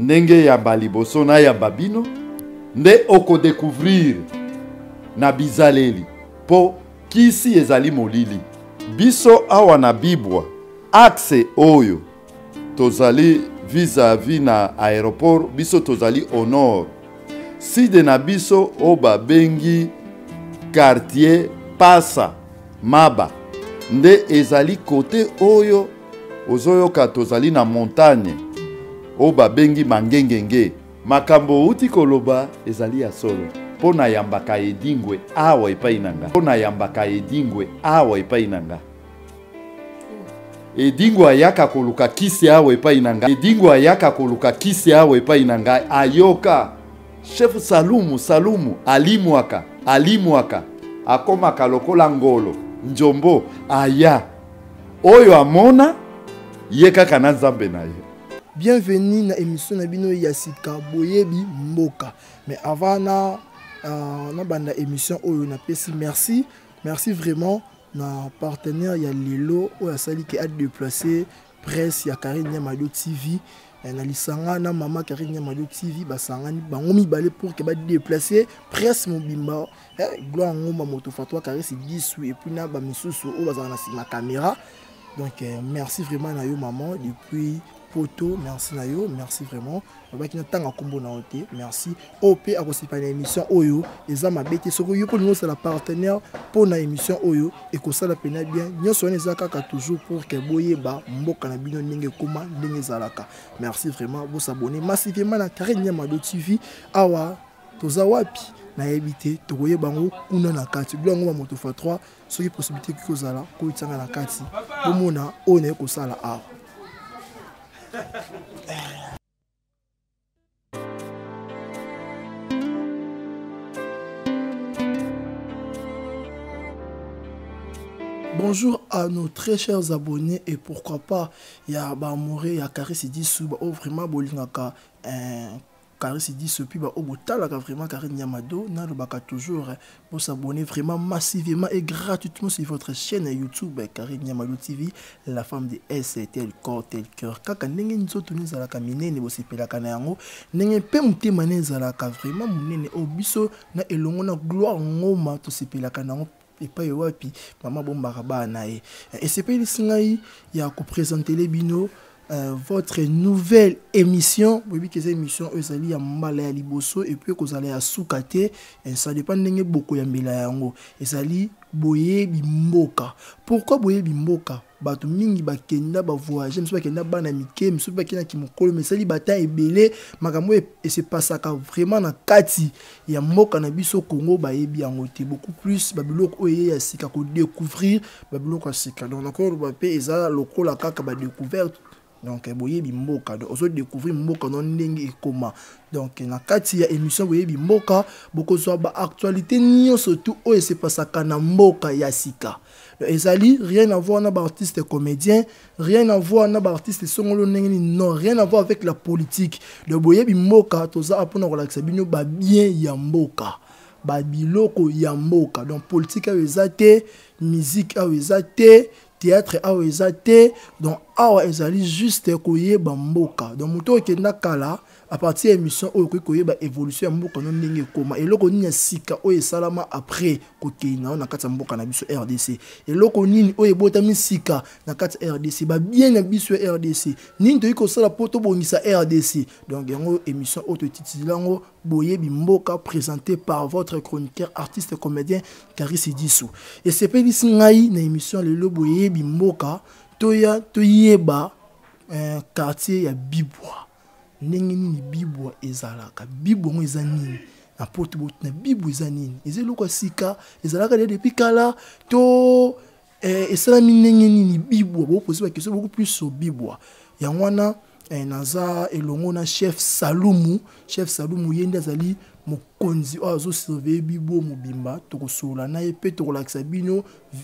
ndenge ya baliboso na ya babino nde oko découvrir na bizaleli po kisi ezali molili biso awa na bibwa axe oyo tozali vis-à-vis na aéroport biso tozali au nord side na biso o babengi quartier Pasa Maba nde ezali kote oyo ozoyoka tozali na montagne o babengi Mangengenge makambo uti koloba ezali ya solo pona yambaka edingwe awa epai nanga pona yambaka edingwe awa epai nanga edingwe ayaka koluka kisi awa epai nanga edingwe ayaka koluka kisi awa epai nanga ayoka chef Salumu alimwaka akomaka lokola ngolo njombo aya oyo amona ye kaka na nzambe na ye. Bienvenue na émission na bino ya sika boyebi mboka. Mais avant na banda émission oyo na pesi merci vraiment na partenaire ya lelo oyo asali ki a déplacer presse ya Karine Nyamado TV na lisanga na mama Karine Nyamado TV basangani bango mibale pour que ba déplacer presse mobimba gloire ngoma moto fatwa Karine 10 et puis na ba misusu oyo bazana na caméra. Donc merci vraiment na yo maman depuis poto, merci na yo, merci vraiment. Baki na tanga kombo na ote, merci. OP a kosipa na émission oyo, eza mabete soko yo ko nous la partenaire pour na émission oyo et ko sala pena bien. Nyoso eza kaka toujours pour que boyeba mboka na bino ndenge koma ndenge zalaka. Merci vraiment, vous abonner massivement na Karine Nyamado TV awa toza wapi na ebité tokoye bango kuna na kati blango moto fa 3 soki possibilité ko zala ko itanga na kati bomona one ko sala awa. Bonjour à nos très chers abonnés et pourquoi pas ya ba Moré ya Karine Disu ba vraiment bolingaka Karine Disu puis ba obotalaka vraiment Karine Nyamado na lobaka toujours pour s'abonner vraiment massivement et gratuitement sur votre chaîne YouTube Karine Nyamado TV, la femme de S tel corps tel cœur kaka ndenge nzoto nizalaka minene bosepelaka na yango ndenge pe mutema nezalaka vraiment munene obiso na elongo na gloire ngoma tosepelaka nango et pas wapi maman bombaraba nae et c'est pas ici ya ko présenter les bino votre nouvelle émission oui que cette émission ezali ya mbala ya liboso et puis ko zala ya sukate et ça dépend ndenge boko ya mbela yango ezali boyebi mboka. Pourquoi boyebi mboka? Bato mingi bakenda ba voyager mso bakenda bana mike mso bakenda ki mokolo mesali bata ebele makambo et se passaka vraiment na kati ya mboka na biso Congo bayebi yango te beaucoup plus babiloko oye ya sika ko découvrir babiloko sika donc encore ba pe eza lokola kaka ba découverte. Donc boyebi mboka donc ozo découvrir mboka non ndenge ekoma donc na kati ya émission boyebi mboka boko so ba actualité nyo surtout oyo se passaka na mboka ya sika. Ezali rien à voir na ba artiste comédien, rien à voir na ba artiste songolo ndenge non, rien à voir avec la politique. Le boyebi mboka toza apona relaxa bino ba bien ya mboka. Ba biloko ya mboka donc politique a ezate, musique a ezate, théâtre a ezate donc awa ezali juste koyeba mboka donc moto okenda kala à partir de l'émission oyo koyeba évolution ya mboka no ndenge koma eloko nini sika oyo salama après kokina na kati ya mboka na biso RDC eloko nini oyo botami sika na kati ya RDC ba bien na biso RDC nini to iko sala poto bongisa RDC donc yango émission auto titilango boyebi mboka présenté par votre chroniqueur artiste comédien Karine Disu et c'est pas ici ngai na émission lelo boyebi mboka toya toyeba quartier ya Bibwa ndenge nini Bibwa ezalaka Bibwa ngo eza nini na porte bot na Bibwa eza nini ezelo sika ezalaka depuis kala to esalami ndenge nini Bibwa bo poser ba question beaucoup plus sur Bibwa yango wana naza elongo na chef Salumu yende azali mokonzi o azo surveiller Bibwa mobimba to kosola na epe to relaxa bino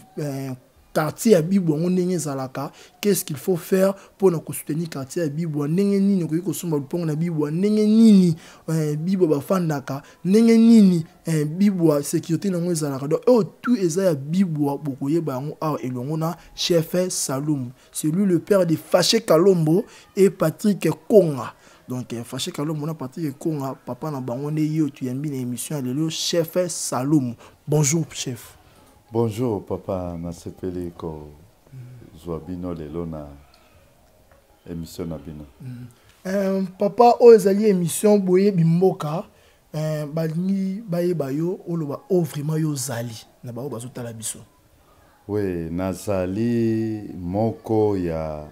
quartier à Bibwa ndenge zalaka qu'est-ce qu'il faut faire pour nous soutenir quartier à Bibwa ndenge nini ko kosomba lupongo na Bibwa ndenge nini Bibwa bafandaka ndenge nini Bibwa sécurité nango zalaka donc tout eza ya Bibwa bokoyeba yango a elongo na chef Salumu c'est lui le père de Fâché Kalombo et Patrick Konga donc fâché kalo mona parti e konga papa na bango ne yo tu yambi na émission le chef Salom. Bonjour chef. Bonjour papa nasepeli ko Zwabino lelo na émission na bino. Papa o ezali émission boye bimboka balingi baye bayo oloba o vraiment yo zali na ba o bazotala biso. Oui, nazali moko ya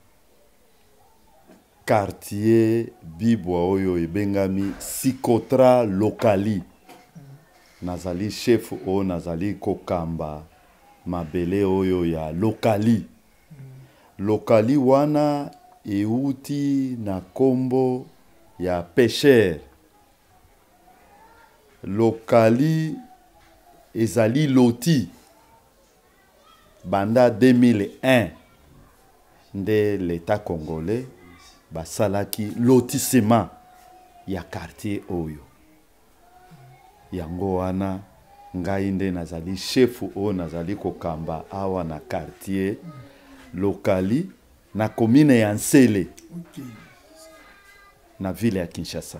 quartier Bibwa oyo ebengami Sikotra Lokali. Nazali chef o nazali kokamba mabele oyo ya Lokali. Lokali wana euti na kombo ya pêcheur. Lokali ezali loti banda 2001 nde l'état congolais basalaki lotissement ya quartier oyo. Yango wana ngai nde nazali chef o nazali kokamba awa na quartier Lokali na commune ya Nsele. Na ville ya Kinshasa.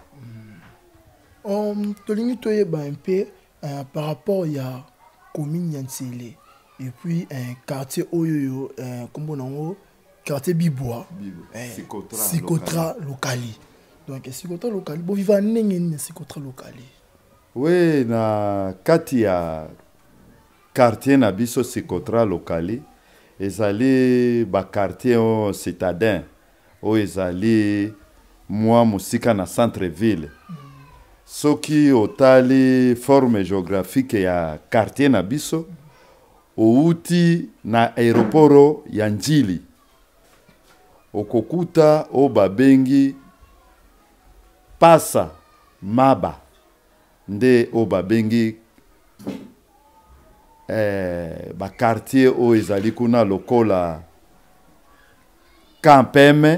Tolingi toyeba un peu par rapport ya commune ya Nsele et puis un quartier oyo kombo nango quartier Bibwa. Sikotra Lokali. Donc Sikotra Lokali bo viva ndenge ni Sikotra Lokali. Oui, na kati ya quartier na biso Sikotra Lokali ezali ba quartier o citadin o ezali mwa musika na centre ville. Soki otali forme géographique ya quartier na biso outi na aéroporo ya Njili. Okokuta o babengi pasa maba nde o babengi ba quartier o ezali kuna lokola Kampeme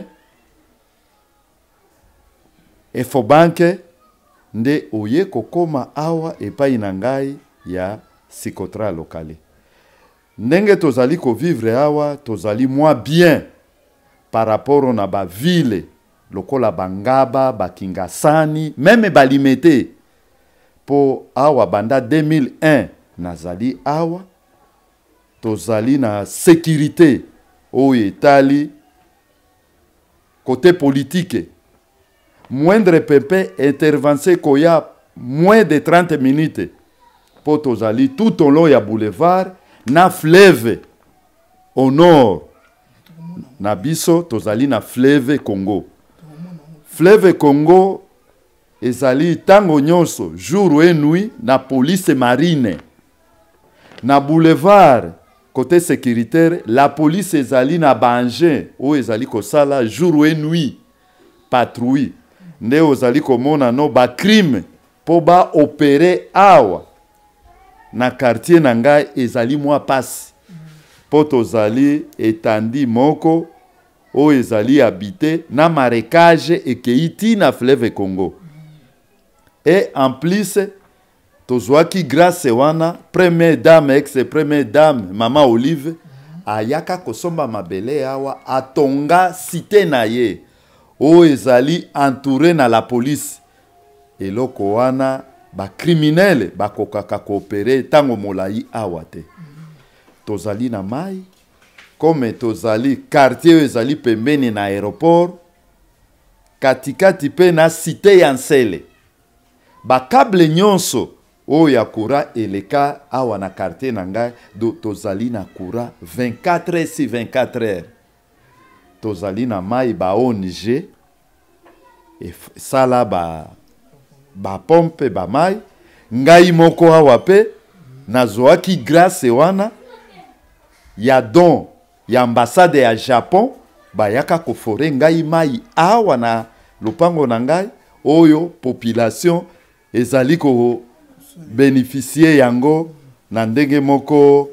Efobanke nde oye kokoma awa epai na ngai ya Sikotra Lokali. Ndenge tozali ko vivre awa tozali mwa bien par rapport na ba ville lokola Bangaba, Bakingasani, même Balimete. Po awa banda 2001 nazali awa tozali na sécurité o etali côté politique. Moindre pepe intervention koya moins de 30 minutes. Po tozali tout au long ya boulevard na fleuve au nord. Na biso tozali na fleuve Congo. Fleuve Congo ezali tango nyonso jour et nuit na police marine. Na boulevard côté sécuritaire la police ezali na bangé o ezali kosala jour et nuit patrouille. Nde ozali komona no ba crime po ba opérer awa na quartier na ngai ezali mwa passe. Po tozali etandi moko o ezali habité na marécage ekeiti na fleuve Congo. Et en plus tozwaki grâce wana première dame ex-première dame Mama Olive ayaka kosomba mabele awa atonga cité na ye o ezali entouré na la police. Eloko wana ba criminel bakokaka coopérer tango molai awa te. Tozali na mai comme tozali quartier ezali pembeni na aéroport katikati pe na cité ya Nsele. Ba câble nyonso o ya courant eleka awa na quartier na ngai do tozali na courant 24 heures sur 24 heures. Tozali na mai ba ONG e sala ba pompe ba mai ngai moko awa pe nazoaki grâce wana ya don ya ambassade ya Japon bayaka kofore ngai mai awa na lopango na ngai oyo population ezali ko bénéficier yango na ndenge moko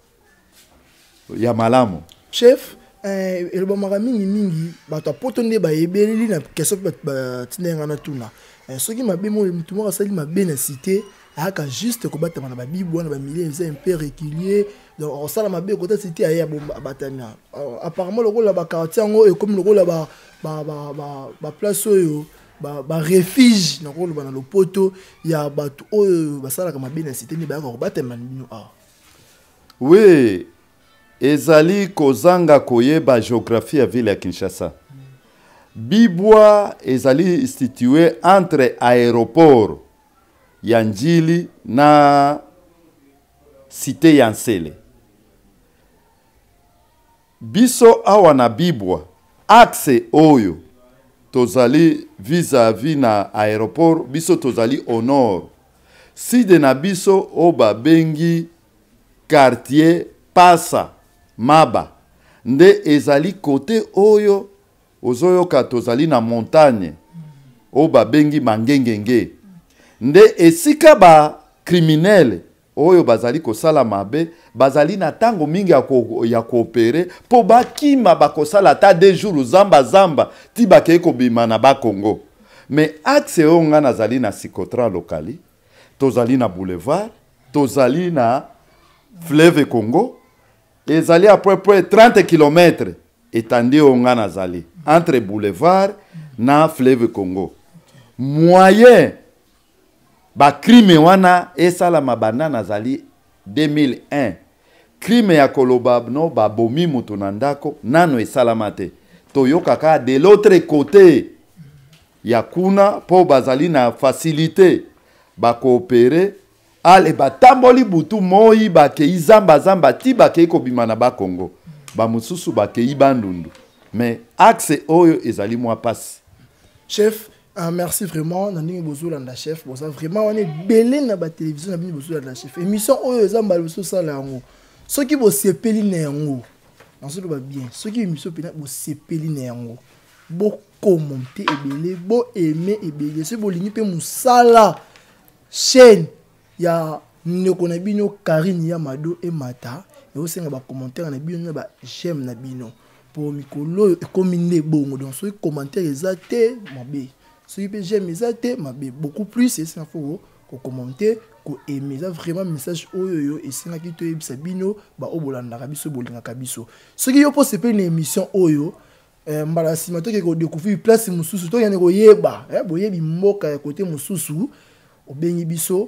ya malamu. Chef, elobamaka mingi bato apoto nde bayebeli na question batinenga na tuna. Soki mabe mo mutu moko asali mabe na cité aka juste kobatama na babibu wana bamilie eza un peu régulier donc osala mabe kota cité aya batana apparemment lokola ba quartier ngo et comme lokola place oyo ba refuge na ko na lopoto ya batu oyo basala kama bien cité ni ba ko batema bino a. Oui, ezali kozanga koyeba géographie ya ville ya Kinshasa. Bibwa ezali situé entre aéroport ya Njili na cité ya Nsele. Biso awa na Bibwa axe oyo tozali vis-à-vis na aéroport, biso tozali au nord. Side na biso oba bengi quartier Pasa Maba. Nde ezali côté oyo ozoyoka tozali na montagne oba bengi Mangengenge. Nde esika ba criminel oyo bazali kosala mabe bazali na tango mingi ya koopere po bakima bakosala ta 2 jours zamba ti bakei kobima na ba Congo. Mais axe oyo nga nazali na Sikotra lokali, tozali na boulevard, tozali na fleuve Congo, ezali à peu près 30 km etandi oyo nga nazali entre boulevard na fleuve Congo. Moyen ba crime wana esala mabanda nazali 2001. Crime ya koloba no ba bomi mutu na ndako nano esala mate. Toyoka ka de l'autre côté ya kuna po bazali na facilité ba coopérer ale batamboli butu moi ba ke zamba ti ba ke kobima na ba Congo. Ba mususu ba ke ibandundu. Mais axe oyo ezali moi passe. Chef, merci vraiment. Nani bozula na chef. Boza vraiment on est belé na ba télévision na bini bozula na chef. Émission oyo zamba boso sala yango. Ceux qui bo sepeli na yango. Ensuite ba bien. Ceux qui émission pena bo sepeli na yango. Bo commenter ebelé, bo aimer ebelé. Ce bo lingi pe musala chaîne ya ndeko na bino Karine Yamado et Mata. Et aussi na ba commentaire na bino na ba j'aime na bino. Pour mikolo ekomine bongo donc ceux commentaires exacté mabe ceux qui j'aime exacté mabe beaucoup plus c'est ça faut ko commenter ko aimer ça vraiment message oyo et c'est là qui te ebisa bino ba obolanda kabiso bolinga kabiso ceux qui yo po se pe une émission oyo mbala sima to ke ko découvrir place mususu to yana ko yeba boyebi mboka ya côté mususu obengi biso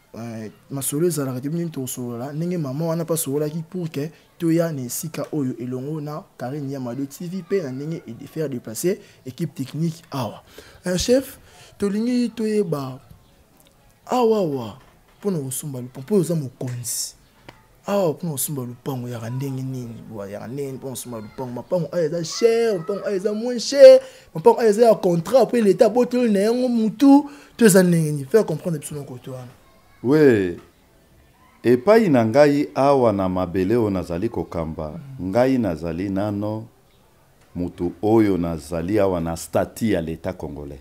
masolo ezalaka te bino tosolola ndenge mama wana pa sololaki pour que toya na esika oyo elongo na Karine Yamado TV pe na ndenge et de faire déplacer équipe technique awa chef tolingi toyeba awa pona osumba lupango oza mokonzi awa pona osumba lupango ya ndenge nini bo ya ndenge pona osumba lupango mapango eza cher mapango eza moins cher mapango eza ya contrat après l'état botolo na yango mutu toza ndenge ni faire comprendre biso na koto wana. Oui, epai na ngai awa na mabele o nazali kokamba, ngai nazali nano mutu oyo nazali awa na statut ya l'État congolais.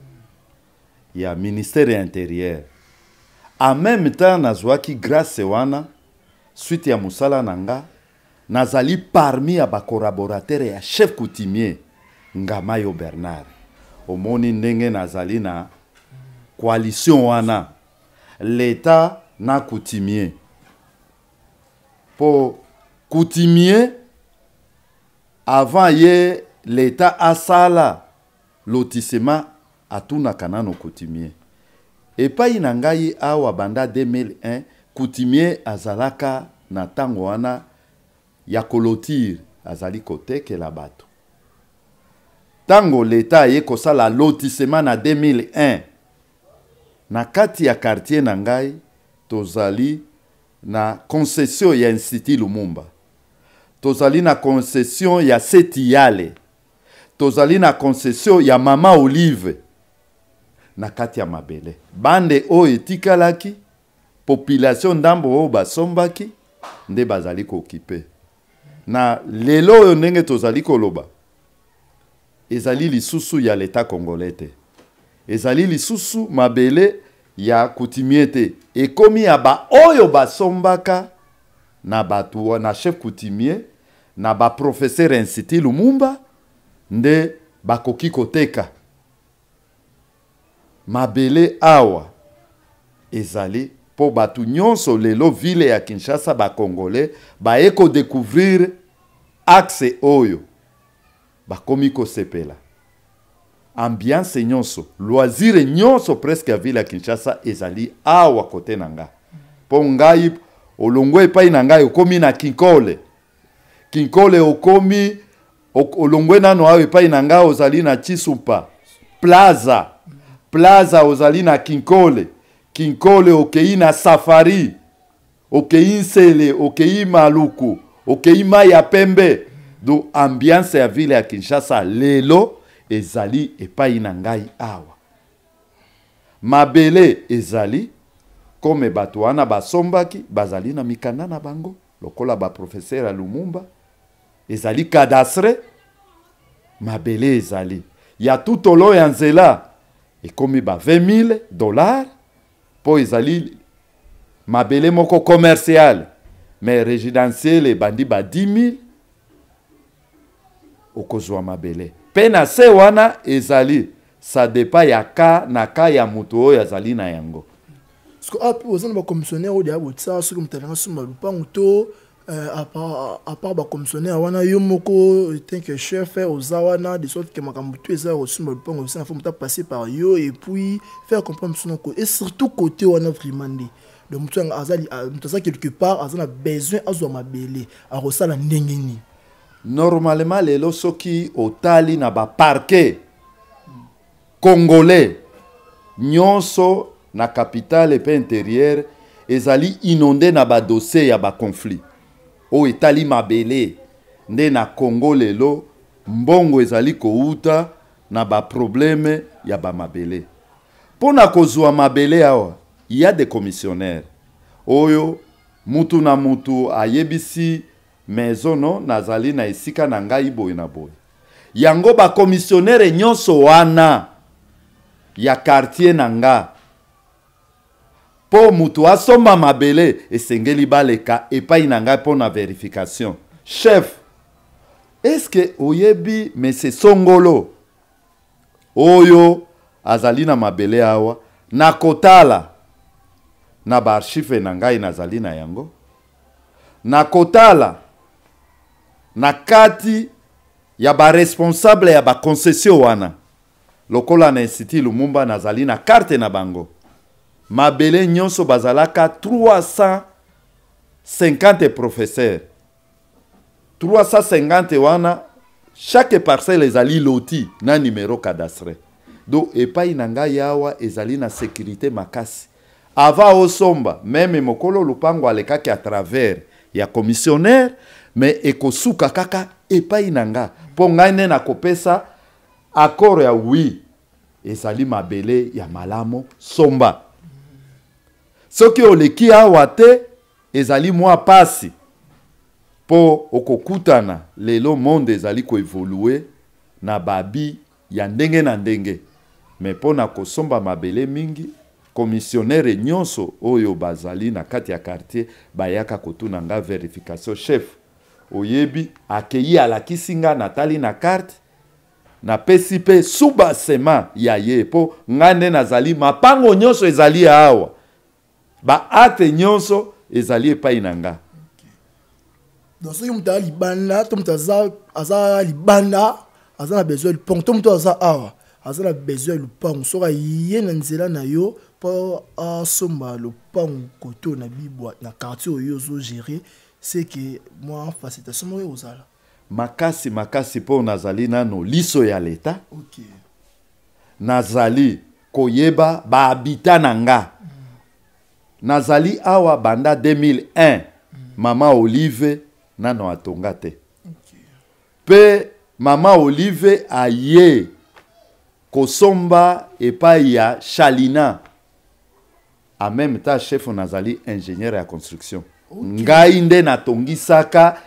Ya ministère intérieur. En même temps nazwaki grâce wana suite ya musala nanga nazali parmi ya ba collaborateur ya chef coutumier Ngamayo Bernard. Omoni ndenge nazali na coalition wana l'État na coutumier. Pour coutumier, avant ye l'État a sala lotissement à tout na kanano coutumier. Et pas inangai awa banda 2001 coutumier azalaka na tango wana ya kolotir azali koteke la bato. Tango l'État ye kosala lotissement na 2001 na kati ya quartier na ngai tozali na concession ya Institut Lumumba, tozali na concession ya Setiyale, tozali na concession ya Mama Olive na kati ya mabele bande o etikalaki population ndambo o basombaki nde bazali ko occupé na lelo oyo ndenge tozali koloba ezali lisusu ya l'État congolais te. Ezali lisusu mabele ya coutumier te. Ekomi ya ba oyo basombaka na batu na chef coutumier na ba professeur Institut Lumumba nde bakoki koteka. Mabele awa ezali po batu nyonso lelo ville ya Kinshasa ba congolais ba eko découvrir axe oyo bakomi ko sepela. ambiance nyonso loisir nyonso presque ya ville ya Kinshasa ezali awa kote na nga po ngai olongo epai na ngai okomi na Kinkole okomi olongwe nano awa epai na nga ozali na Chisumpa Plaza ozali na Kinkole okei na Safari okei Nsele okei Maluku okei Mai ya Pembe do ambiance ya ville ya Kinshasa lelo ezali epai na ngai awa mabele ezali comme bato wana basombaki bazali na mikanda na bango lokola ba professeur Lumumba ezali cadastre mabele ezali ya tutolo ya nzela ekomi ba $20,000 po ezali mabele moko commercial mais résidentiel ebandi ba 10,000 okozwa mabele pena se wana ezali ça dépend ya ka ya mutu oyo azali na yango. Parce que api ozana ba commissionnaire o dia botsa soki mutalanga suma lupango to à part ba commissionnaire wana yo moko tant que chef ozawana de sorte que makambo tu eza au suma lupango ça faut muta passer par yo et puis faire comprendre son côté et surtout côté wana vraiment ndi donc mutu azali mutaza quelque part azana besoin azwa mabele a rosala ndengeni. Normalement lelo soki otali na ba parquet congolais nyonso na capitale pe intérieure ezali inondé na ba dossier ya ba conflit o etali mabele nde na Congo lelo mbongo ezali kouta na ba problème ya ba mabele pona kozwa mabele awa il y a des commissionnaires oyo mutu na mutu ayebisi maison no nazali na esika na ngai boy na boy yango ba commissionnaire nyonso wana ya quartier nanga po mutu asomba mabele esengeli baleka epai nanga po na vérification chef est-ce que oyebi monsieur Songolo oyo azali na mabele awa na kotala na ba archive na ngai nazali na yango na kotala na kati ya ba responsable ya ba concession wana lokola na Institut Lumumba nazali na carte na bango mabele nyonso bazalaka 350 professeurs 350 wana chaque parcelle ezali loti na numéro cadastre do epai na ngai yawa ezali na sécurité makasi ava osomba même mokolo lupango alekaki à travers ya commissionnaire mais ekosuka kaka epai na nga po ngai ne na kopesa accord ya oui ezali mabele ya malamo somba soki oleki awa te ezali mwa pasi po okokutana lelo monde ezali ko évoluer na babi ya ndenge na ndenge mais pona kosomba mabele mingi commissionnaire nyonso oyo bazali na kati ya quartier bayaka kotuna nga vérification chef oyebi akeyi alakisi nga natali na carte na PCP suba sema ya ye po ngande nazali mapango nyonso ezali awa ba ate nyonso ezali epai na nga. Donc soki mutu aza libanda to mutu aza libanda aza na besoin ya lupango to mutu aza awa aza na besoin ya lupango soki aye na nzela na yo mpo asomba lupango koto na bibwa na quartier oyo ozogere c'est que moi facilitation moko ozala makasi po nazali nano liso ya leta okay. Nazali koyeba ba habita na nga nazali awa banda 2001 Mama Olive nano atonga te okay. Pe Mama Olive aye kosomba epai ya Chalina en même temps chef nazali ingénieur ya construction okay. Ngai nde natongisaka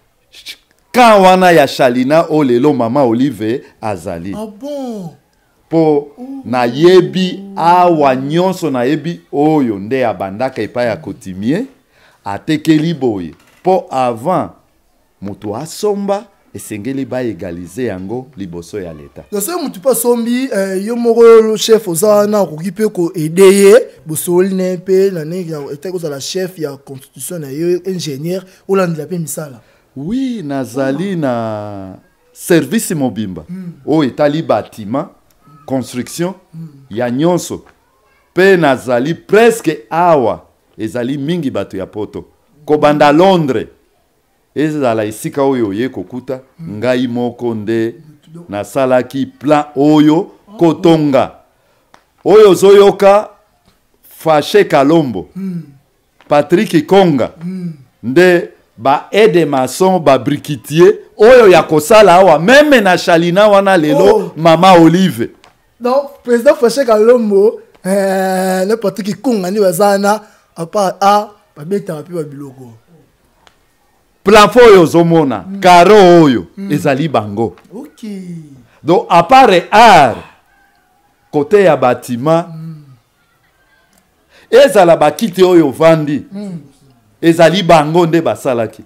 kawana ya Chalina o lelo Mama Olive azali ah bon po na yebi awa nyonso na yebi oyo nde abandaka epai ya kotimie atekeli boye po avant mutu asomba esengeli ba égaliser yango liboso ya leta. Donc c'est mutu pa sombi yo moko chef oza na kokipe ko aider bosoli ne pe na ne eta ko la chef ya constitution na yo ingénieur olandela pe misala. Oui, nazali na service mobimba o etali bâtiment construction ya nyonso pe nazali presque awa ezali mingi bato ya poto kobanda Londres ezala esika oyo ye kokuta ngai moko nde nasalaki plan oyo kotonga oyo zoyoka Fache Kalombo Patrick Konga nde ba aide maçon ba briquetier oyo ya kosala awa meme na Chalina wana lelo mama Olive donc président Fache Kalombo le Patrick Konga ni bazana à part a ba beta pe ba biloko plafond oyo zomona karo oyo ezali bango OK donc à part art côté ya bâtiment ezala bakite oyo vandi ezali bango nde basalaki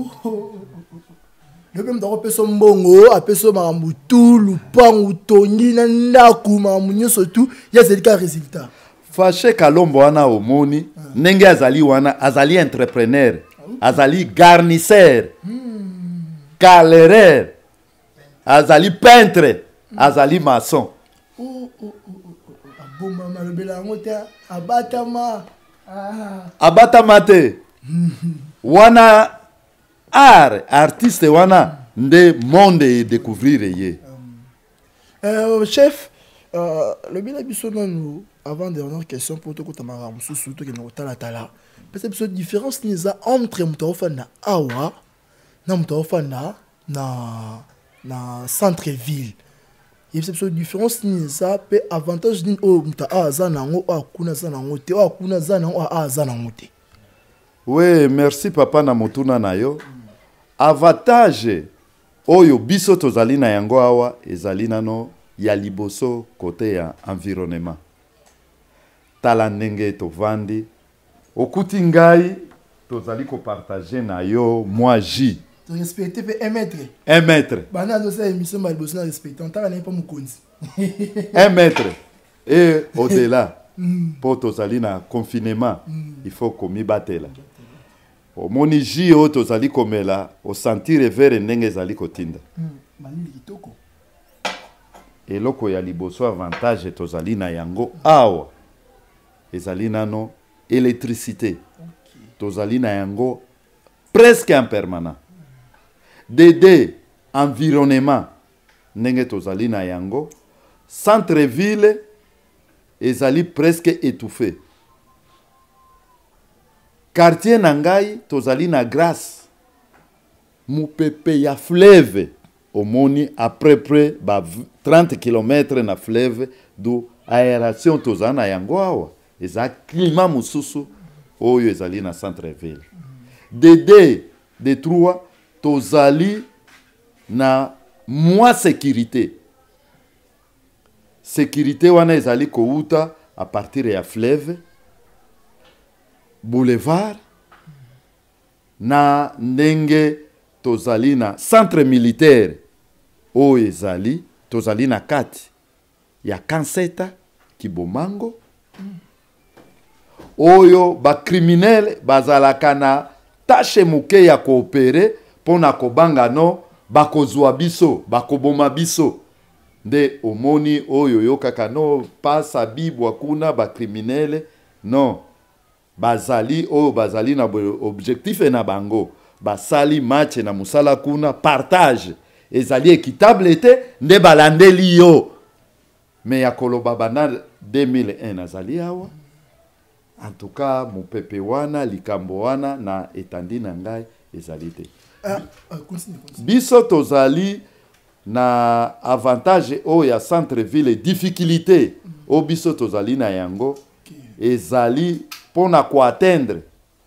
le même dans peso mbongo apeso makambu tout lupangu tongi na ndaku makambu nyonso tout ya zelika résultat Fache Kalombo wana omoni ndenge azali wana azali entrepreneur azali garnisseur calereur azali peintre azali maçon aboma malobela ngote abatama abatama te wana artiste wana nde monde découvrir ye chef le bila biso nanu avant dernière question pour tout tamara mususu to kena otala tala parce que différence ni za entre mutaofa na awa na mutaofa na centre ville il y a une différence ni za pe avantage ni o muta aza nango akuna za nango te akuna za nango aza nango te. Oui, merci papa na motuna na yo. Avantage oyo biso tozali na yango awa ezali nano ya liboso côté ya environnement. Tala ndenge tovandi okuti ngai tozali ko partager na yo moi J. Tu respectes 1 mètre. 1 mètre. Bana do sa émission mal bossé na respecter. On t'a pas mukonzi. 1 mètre. Et au-delà pour tozali na confinement, il faut komi batela. O moni J o tozali komela o sentir vere ndenge ezali kotinda. Mali kitoko. Eloko ya liboso avantage tozali na yango awa. Ezali nano électricité. Tozali na yango presque en permanent. Dédé environnement ndenge tozali na yango centre ville ezali presque étouffé. Quartier nangai tozali na grâce mupepe ya fleuve omoni après près 30 km na fleuve do aération tozana yango awa eza climat mususu oyo ezali na centre ville. De 3 tozali na moi sécurité. Sécurité wana ezali kouta à partir ya fleuve boulevard na ndenge tozali na centre militaire o ezali tozali na kati ya Kanseta Kibomango oyo ba criminel bazalaka na tâche muke ya coopérer pona kobanga no bakozwa biso bakoboma biso nde omoni oyo yokaka no pasa bibwa kuna ba criminel non bazali oyo bazali na objectif na bango basali match na musala kuna partage ezali équitable te nde balandeli yo mais ya koloba bana 2001 azali awa en tout cas mupepe wana likambo wana na etandi na ngai ezali te biso tozali na avantage oyo ya centre ville difficulté o biso tozali na yango ezali pona ko atteindre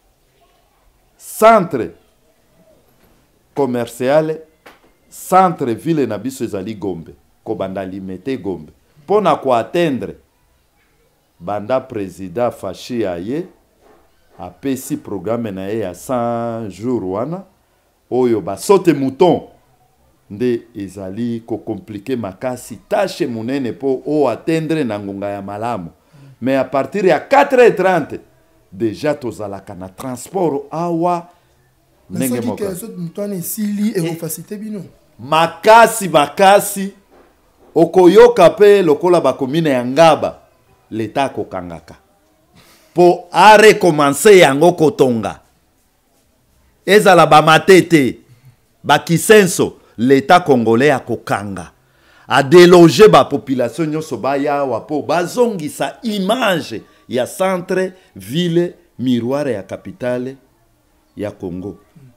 centre commercial centre ville na biso ezali Gombe ko banda limité Gombe pona ko atteindre banda président Fachi aye apesi programme na ye ya 100 jours wana oyo basote mouton nde ezali ko compliquer makasi tâche munene po o atteindre na ngonga ya malamu mais à partir ya 4h30 déjà tozalaka na transport awa ndenge moka makasi okoyoka pe lokola bakomine ya ngaba leta kokangaka po a recommencer yango kotonga ezala bamatete bakisenso l'État congolais a kokanga a déloger ba population nyonso baya wapo bazongisa image ya centre ville miroir ya capitale ya Congo.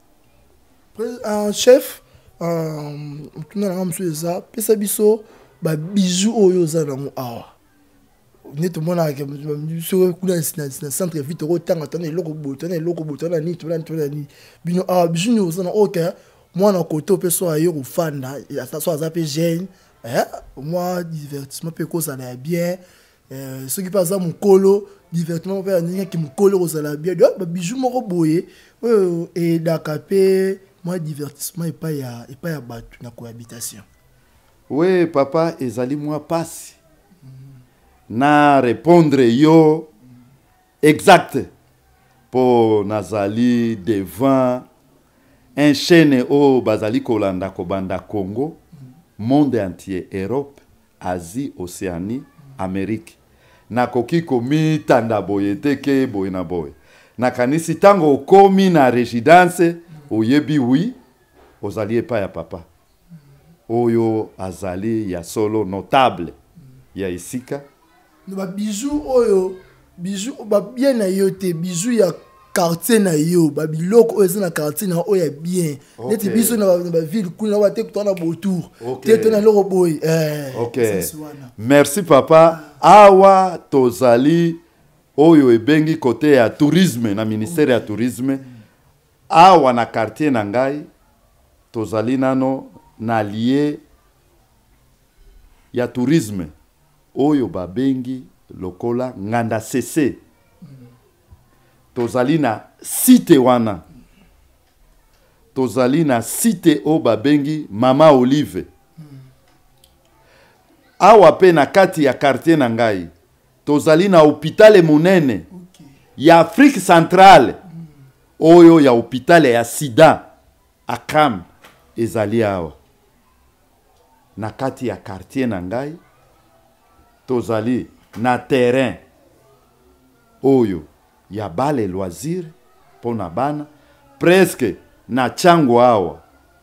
Chef tuna na monsieur za pesa biso ba bijou oyo za na mo awa neto mona ke biso kuna na centre ville ko tanga tana eloko botana ni bino awa bijou ni za na oka mwana koto peso ayo kufanda so azape jeune moi divertissement pe cause ça bien ce qui passe à mon colo divertissement pe ninga ki mukolo kozala bien ba bijou moko boye et dakapé moi divertissement et pas ya batu na cohabitation. Oui papa ezali moi passe na répondre yo exact pour nazali devant un chaîne au bazali kolanda kobanda Congo, monde entier, Europe, Asie, Océanie, Amérique. Nakoki komi tanda boyete ke boyena boy. Nakanisi tango komi na résidence oyebi oui, ozali epa ya papa. Oyo azali ya solo notable ya isika. Ba bijou oyo, bijou ba bien na yote, bijou ya quartier na yo ba biloko oyo na quartier na oyo bien neti biso na ba ville kuna wa te kutana botour te tona loko boy merci papa awa tozali oyo ebengi côté ya tourisme na ministère ya tourisme awa na quartier na ngai tozali nano na lié ya tourisme oyo babengi lokola nganda cc tozali na site wana tozali na site o babengi Mama Olive awa pe na kati ya quartier na ngai tozali na hôpital munene ya Afrique centrale oyo ya hôpital ya sida akam ezali awa na kati ya quartier na ngai tozali na terrain oyo ya bale loisir pona bana presque na chango awa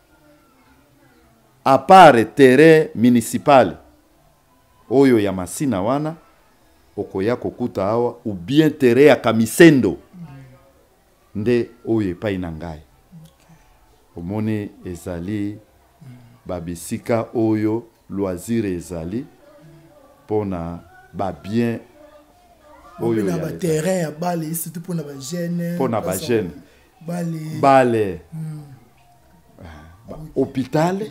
à part terrain municipal oyo ya masina wana okoya kokuta awa ou bien terrain ya Kamisendo nde oyo epai na ngai omoni ezali babisika oyo loisir ezali pona ba bien oyo na ba terrain ya bale surtout pona ba jeune pona ba jeune bale bale hôpital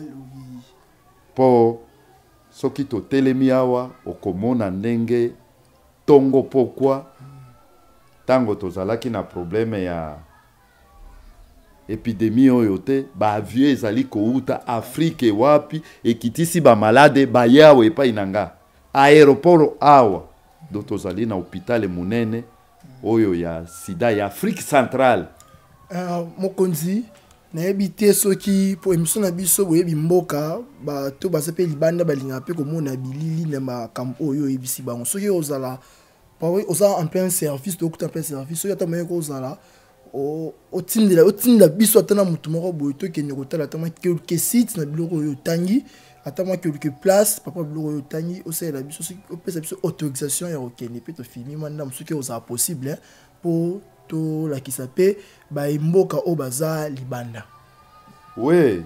po soki to telemi awa okomona ndenge tongo pokwa tango tozalaki na problème ya épidémie oyo te ba avion ezali kouta Afrique wapi ekitisi ba malade ba yawo epai nanga aéroport awa do tozali na hôpital munene oyo ya sida ya Afrique centrale mokonzi na ebité soki po émission na biso boyebi mboka ba to basepe libanda balinga pe komona bilili na makambo oyo ebisi bango soki ozala pa oza en plein service to kuta en plein service soki ata moye ko ozala otindela biso atana mutu moko boye to kende kotala atama quelques sites na biloko oyo tangi atama quelques places papa biloko oyo tangi osala biso soki opesa biso autorisation ya okende pe to fini manda soki ozala possible pour to la kisape ba mboka o baza libanda. Oui.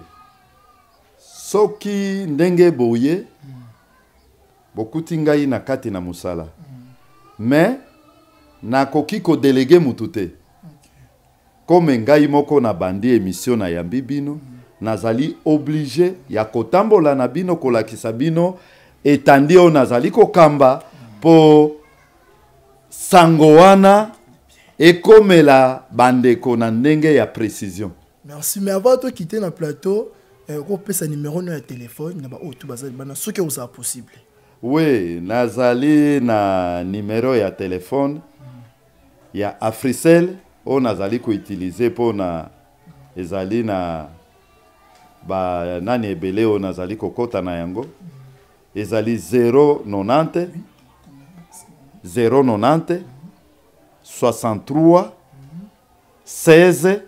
Soki ndenge boye bokuti ngai na kati na musala. Mais na koki ko déléguer mutute. Comme ngai moko na bandi émission na yambi bino nazali obligé ya kotambola na bino kolakisa bino etandi o nazali kokamba po sangoana ekomela bandeko na ndenge ya précision. Merci. Mais avant de quitter le plateau, on peut sa numéro de téléphone. Na ba tout bazali bana ce que vous a possible. Oui, nazali na numéro ya téléphone ya Africell o nazali ko utiliser pour na ezali na ba nani ebele o nazali kokota na yango ezali 090 090 63 16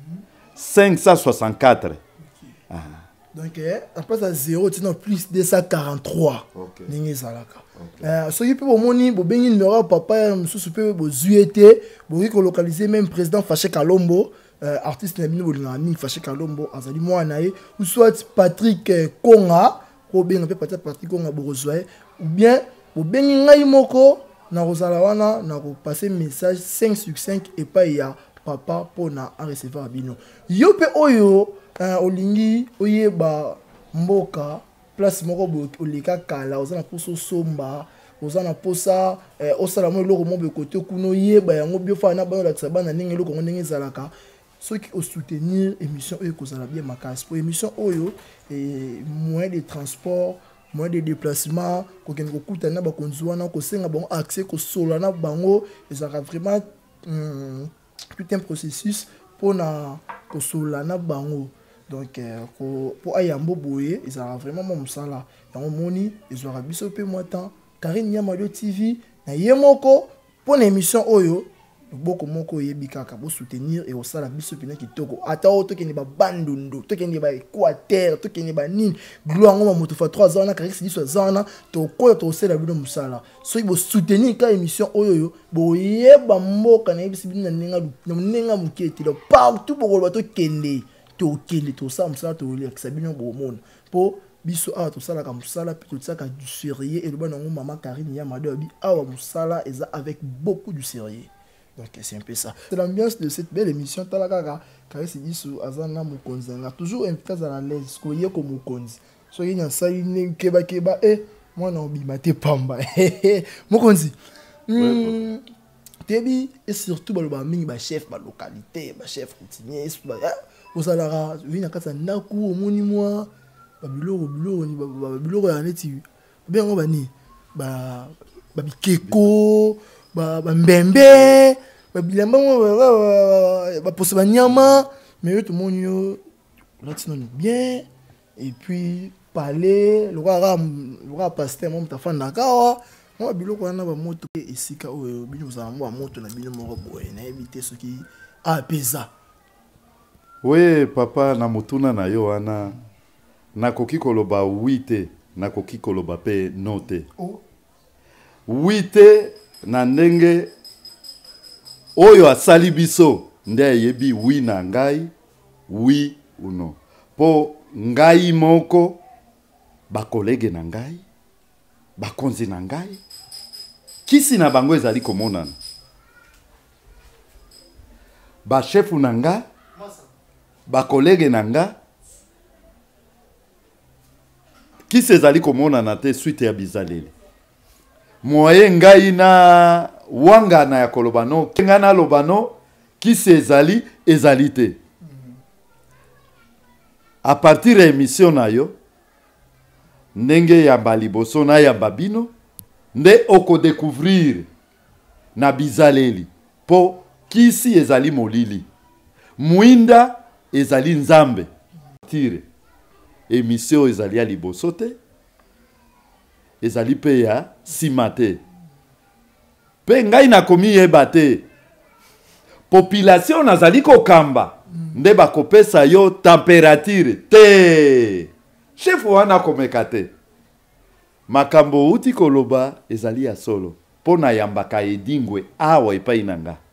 564. Donc, après ça, 0, tu as plus 243. N'est-ce pas? Ce qui peut vous montrer, vous avez numéro papa, vous pouvez vous zuéter, vous pouvez localiser même président Faché Kalombo, artiste Nabino Faché Kalombo, Azali Moanae, ou soit Patrick Konga, ou bien Patrick Konga Borozoé, ou bien vous avez Moko, na Rosalawana, na passer message 5 sur 5 et pas il y a papa pour na recevoir bino. Yo pe oyo olingi oyeba mboka place moko bo oleka kala ozana poso somba ozana posa osala mo loko mo be côté kuno yeba yango biofa na bana la tsabana ndenge loko ndenge zalaka ceux qui au soutenir émission oyo kozala bien makasi pour émission oyo moyen de transport moyen de déplacement ko ken ko kutana ba konzuana ko senga bon accès ko solana bango ezaka vraiment tout un processus pour na ko solana bango donc pour ayambo boye ezaka vraiment mon musala yango moni ezwaka biso pe motan Karine Nyamado TV na yemoko pour l'émission oyo boko moko yebi kaka bo soutenir et osala biso pena kitoko ata oto ke ni ba bandundo to ke ni ba Équateur to ke ni ba nini gloire ngoma moto fa 3 ans na Karine si so zana to ko to osala bino musala so bo soutenir ka émission oyo bo yeba mboka na yebisi bino na nenga muketi lo partout bo ba to kende to sa musala to li akisa bino bo mona po biso awa tosala ka musala pe totsaka du sérieux et le bana ngoma mama Karine Nyamado abi awa musala eza avec beaucoup du sérieux. Donc c'est un peu ça. C'est l'ambiance de cette belle émission. Talakaka, Karisi Disu, Azana Mukonzi. On a toujours un cas à la l'aise. Koye comme Mukonzi. So il y a ça, il keba keba. Moi non, bimate pamba. Mukonzi. Tebi et surtout le mingi ba chef ba localité, ba chef routinier. Au salara, vient à casa naku au moni moi. Ba biloro ni ba biloro ya neti. Bien on ba ni ba bikeko. Mbembe bilamba poser banyama mais tout le monde là bien et puis parler le roi pasteur mon ta fan d'accord moi biloko na ba moto esika oyo bino za mo moto na bino moko boye na éviter ce qui apesa. Oui papa na motuna na yo wana nakoki koloba 8 nakoki koloba pe note 8 na ndenge oyo asali biso nde yebi wi na ngai wi uno po ngai moko ba collègue na ngai ba konzi na ngai kisi na bango ezali komonana ba chef na nga ba collègue na nga kisi ezali komonana te suite ya bizaleli moye ngai na wanga na ya kolobano kenga na lobano kisi ezali te a partir ya émission na yo ndenge ya baliboso na ya babino nde oko découvrir na bizaleli po kisi ezali molili mwinda ezali nzambe tire émission ezali ya liboso te ezali pe ya sima te pe ngai nakomi yeba te population nazali kokamba nde bakopesa yo température te chef wana komeka te makambo uti koloba ezali ya solo po na yambaka edingwe awa epai na nga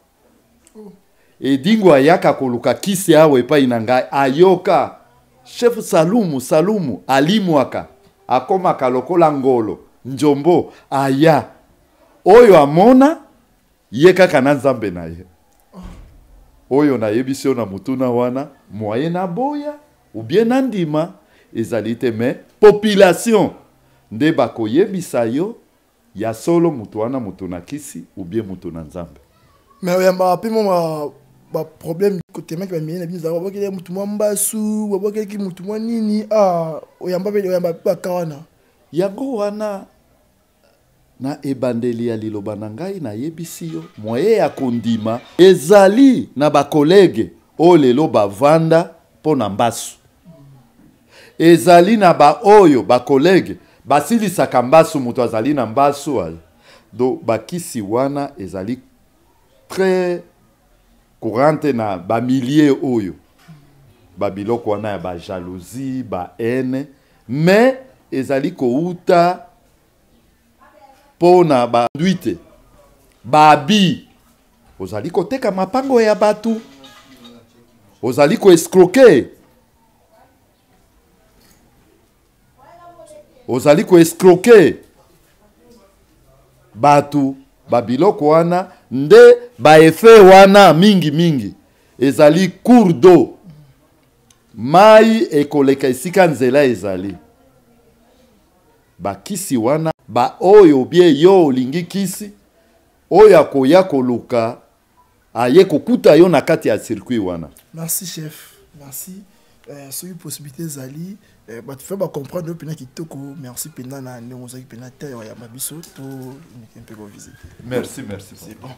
edingwe ayaka koluka kisi awa epai na nga ayoka chef Salumu alimwaka akomaka lokola ngolo njombo aya oyo amona ye kaka na nzambe na ye oyo na yebisio na mutuna wana moye na boya ou bien na ndima ezali te me population nde bako yebisa yo ya solo mutu wana mutu na kisi ou bien mutu na nzambe mais oyamba pe mo ba problème côté mec ba mine bien za ba mutu mwa mbasu ba ki mutu mwa nini oyamba ba kawana yango wana na ebandeli ya liloba na ngai na yebisi yo moye ya kondima ezali na ba collègue o lelo bavanda po na mbasu ezali na ba oyo ba collègue basilisaka mbasu moto azali na mbasu do bakisi wana ezali très courante na bamilie oyo babiloko wana ya bajalousie bahaine mais ezali kouta pona banduite babi ozali koteka mapango ya batu ozali koescroquer ozali koescroquer batu babiloko wana nde baefe wana mingi ezali cours d'eau mai ekoleka esika nzela ezali bakisi wana ba oyo bie yo olingi kisi oyo akoya koluka aye kokuta yo na kati ya circuit wana. Merci chef, merci. C'est une possibilité zali tu fais comprendre le pena kitoko. Merci pena na ndongozaki pena terre ya mabiso to un peu visiter. Merci c'est bon.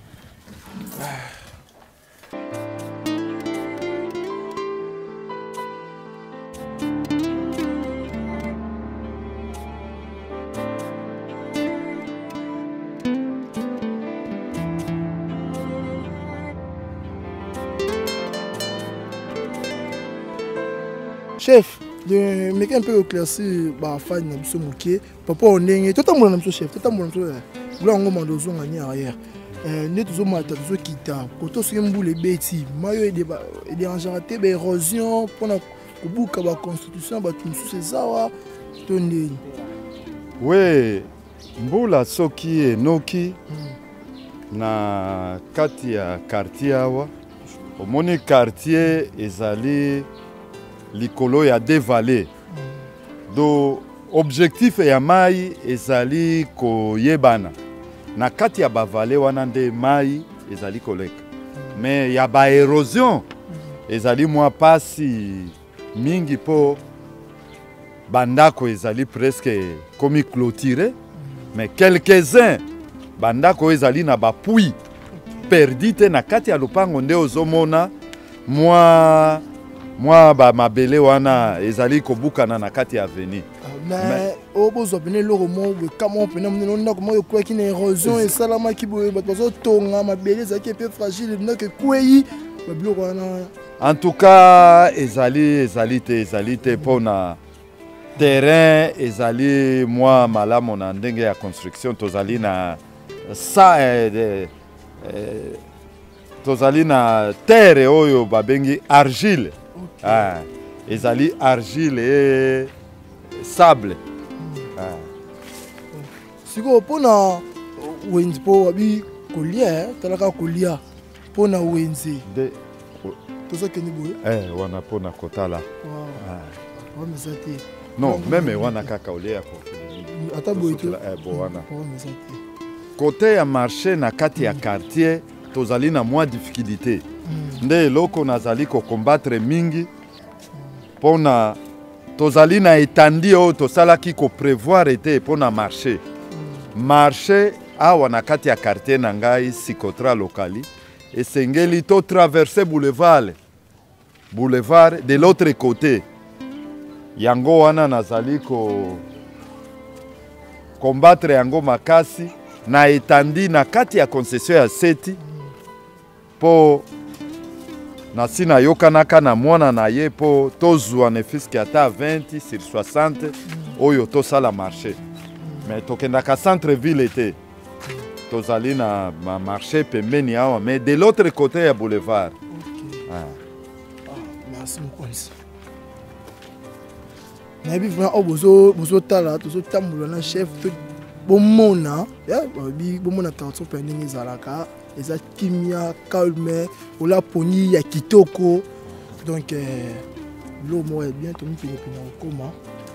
Chef, je me un peu éclairci par fan de ce moquet. Papa, on est tout à mon chef, tout à mon là on m'a donné en arrière. Nous tous on tous qui t'a. Quand on se boule les bêtises, maillot et des enjardés, érosion pour la boucle la constitution, bah tout sous ces awa, tourner. Oui, mbula soki et noki na kati ya quartier awa. Au moni quartier ezali likolo ya devale do objectif ya mai ezali koyebana na kati ya bavale wana nde mai ezali koleka mais ya ba érosion ezali mwa pasi mingi po bandako ezali presque komi clôturé mais quelques-uns bandako ezali na bapui perdi te na kati ya lupango nde ozomona moi ba mabele wana ezali kobukana na kati ya avenue mais obozo pene loko mo kamo pene mona ko ko ki na érosion et salama ki bo bazo tonga mabele zaki peu fragile na ke kwei babiloko wana en tout cas ezali te pona terrain ezali moi malamu na ndenge ya construction tozali na sa tozali na terre oyo babengi argile. Okay. Ah, ezali argile et sable. Ah. Siko pona wenzi po wabi kolia talaka kolia pona wenzi de toza keni boye wana pona kotala. Wow. Ah. Wa mesati. Non, même wana kaka olia ko. Ata boye to bo wana. Wa mesati. Côté ya marché na kati ya quartier tozali na moins difficulté. Nde loko nazali ko combattre mingi pona tozali na etandi o tosalaki ko prévoir ete pona marché. Marché awa na kati ya quartier na ngai Sikotra lokali esengeli to traverser boulevard de l'autre côté. Yango wana nazali ko combattre yango makasi na etandi na kati ya concession ya seti po nasina yokanaka na mwana na ye po tozwa ne fiski ata 20 sur 60 oyo tosala marché mais tokendaka centre ville ete tozali na marché pembeni awa mais de l'autre côté ya boulevard. Okay. Ah. Merci beaucoup. Nabi vraiment bozo tala tozo tambola na chef to bomona ya bi bomona tanto pending ezalaka eza kimia calme ola poni ya kitoko donc l'eau moi bien to mi pina koma.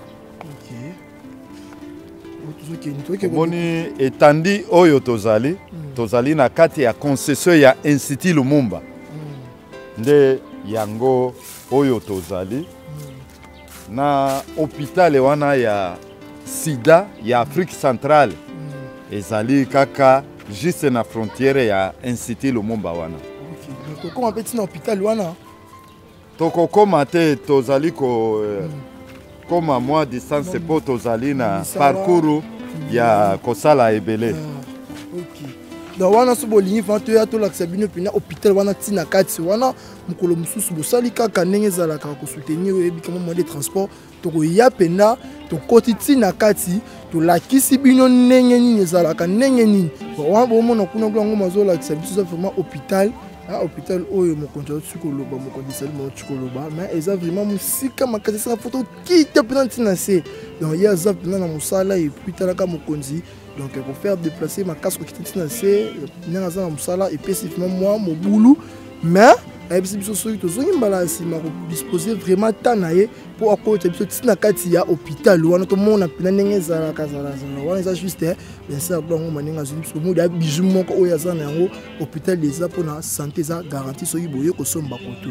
OK moni etandi oyo tozali na kati ya concession ya Institut Lumumba nde yango oyo tozali na hôpital wana ya sida ya Afrique centrale ezali kaka juste na frontière ya Institut Lumumba wana. OK donc comment petit na hôpital wana tokokoma te tozali comme à moi distance po tozali na parcours ya kosala ebele. OK. Donc wana so bolingi vanto ya to lakisa bino pena hôpital wana tina kati wana mukolo mususu bosali kaka ndenge ezalaka ko soutenir ebikamo moyen de transport to ya pena to koti tina kati to lakisi bino ndenge nini ezalaka ndenge nini wana bomona kuna ngo mazo lakisa biso vraiment hôpital. Hôpital oyo mokonzi tsukoloba mokonzi sali mo tsukoloba mais eza vraiment musika makasi sa photo kita pena tina se donc ya za pena na musala et puis talaka mokonzi donc pour faire déplacer ma casque qui tina se na za na musala et spécifiquement moi mon boulot mais ebisi biso soki tozongi mbala nsima kodisposer vraiment temps na ye mpo akota biso ntina kati ya hôpital wana tomona mpena ndenge ezalaka zalazala wana eza juste bense akolango mandenge azwi biso modi ya bijou moko oyo aza na yango hôpital eza mpona santé eza garanti soki boye kosomba koto.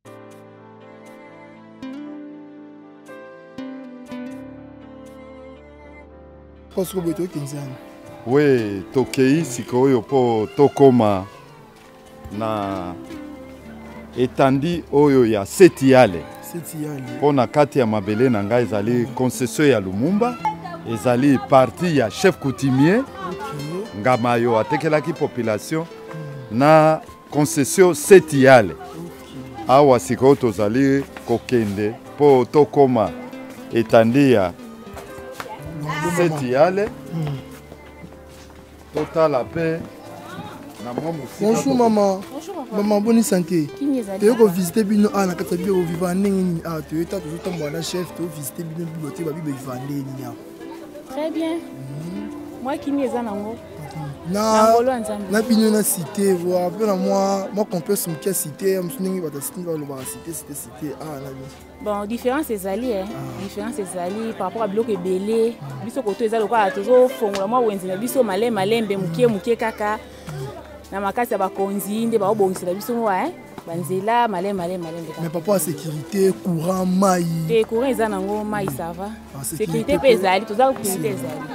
Parce que boye tokenzana we tokei sikoyo mpo tokoma na etandi oyo ya Setiale pona kati ya mabele na ngai ezali concession ya Lumumba ezali parti ya chef coutumier ngama yo atekelaki population na concession Setiale awa sikoyo tozali kokende po tokoma etandi ya Setiale totala pe. Bonjour maman. Bonjour papa. Maman, bonne santé. Tu veux visiter bino na kata bio vivant nini ah tu es toujours tomber na chef tu visiter bino bibliothèque ba vivant nini. Très bien. Moi qui n'y nango. Na bino na cité voir peu na moi complexe me cité am suningi ba cité ba lo ba cité ah na bon différence ezali différence ezali par rapport à bloc ebelé biso koto ezali ko tozo fongola moi wenzi na biso malembe mukie kaka na makasi ya bakonzi nde baobongisela biso wa banzela malembe. Mais papa sécurité courant mai te courant eza nango mai ça va sécurité pe ezali toza sécurité ezali.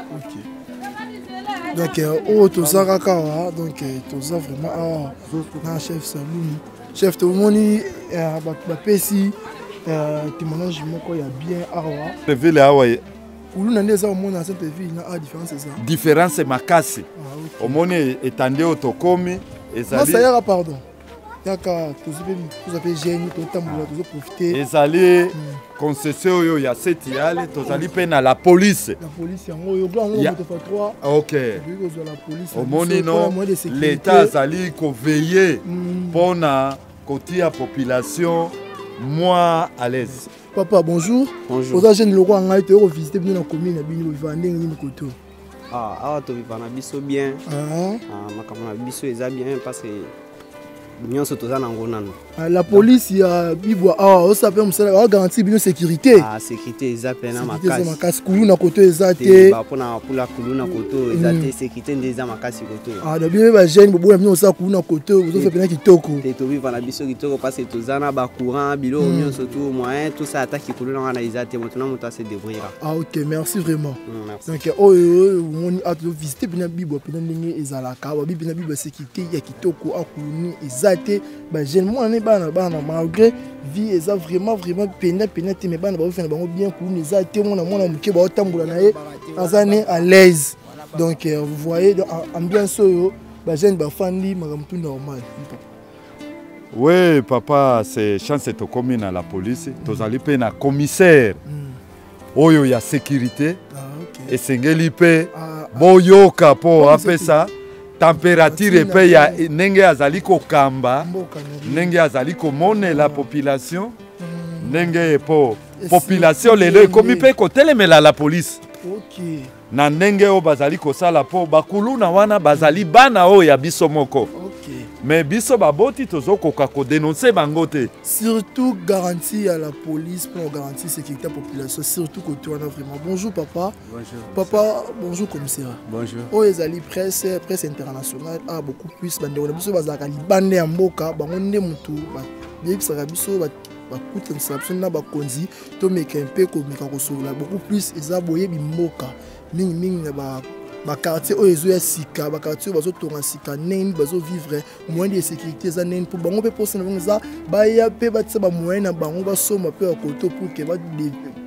OK. Donc oh toza kaka donc toza vraiment na chef Saloum chef to moni ba pesi témoignage moko ya bien awa ville awa ulu na ndeza omona cette ville na différence ça différence makasi omoni etande otokomi ezali ça yaka pardon yaka tozape jeune totambola tozo profiter ezali concession oyo ya Setiale tozali pe na la police yango yo blanc moto fa 3 OK la police omoni no l'état azali ko veiller pona kotia population moi à l'aise. Papa, bonjour. Bonjour. Vous avez le roi en été visiter bien la commune à Bini Vivandé ni Koto. Ah, tu vis na biso bien. Ma kamona biso eza bien parce que nyonso toza na ngonano. La police ya bibwa on s'appelle musala garantir bien sécurité. Sécurité eza pena makasi. Sécurité makasi kulu na koto eza te. Ba pona pula kulu na koto eza te sécurité ndeza makasi koto. Da bien ba jeune bobo bien osa kulu na koto vous fait pena kitoko. Te to vivre na biso kitoko parce que toza na ba courant bilo nyonso tout moyen tout ça attaque kulu na wana eza te maintenant moto se débrouiller. OK, merci vraiment. Merci. Donc on a visiter bien bibwa pena ndenge ezalaka ba bibina bibwa sécurité ya kitoko akulu eza te ba jeune moi ne bana malgré vie eza vraiment pena te mais bana ba faire bango bien pour les até mona muke ba otambola na ye azane à l'aise donc vous voyez ambiance yo ba jeune ba fandi makamtu normal. Oui papa c'est chance to commune à la police tozali pe na commissaire oyo ya sécurité et sengeli pe boyoka po apesa température pe ya nenge azali ko kamba nenge azali ko mone la population nenge po population lelo ekomi pe ko telemela la police. OK. Na ndenge o bazali ko sala po bakulu na wana bazali bana o ya biso moko. OK. Mais biso baboti tozoko ka ko dénoncer bango te. Surtout garantie à la police pour garantir sécurité à la population surtout côté wana vraiment. Bonjour papa. Bonjour. Papa, bonjour commissaire. Bonjour. Oh ezali presse internationale beaucoup plus bande on biso bazaka libande ya mboka bango nde mutu ba yebisaka biso ba kuta nsapso na bakonzi to meka mpe ko meka ko sola beaucoup plus eza boye bimboka mingi na ba quartier oyo ezo ya sika ba quartier bazo tonga sika neni bazo vivre moyen de sécurité eza neni pour bango pe posa na bango eza ba ya pe ba tsa ba moyen na bango ba soma pe ya koto pour que ba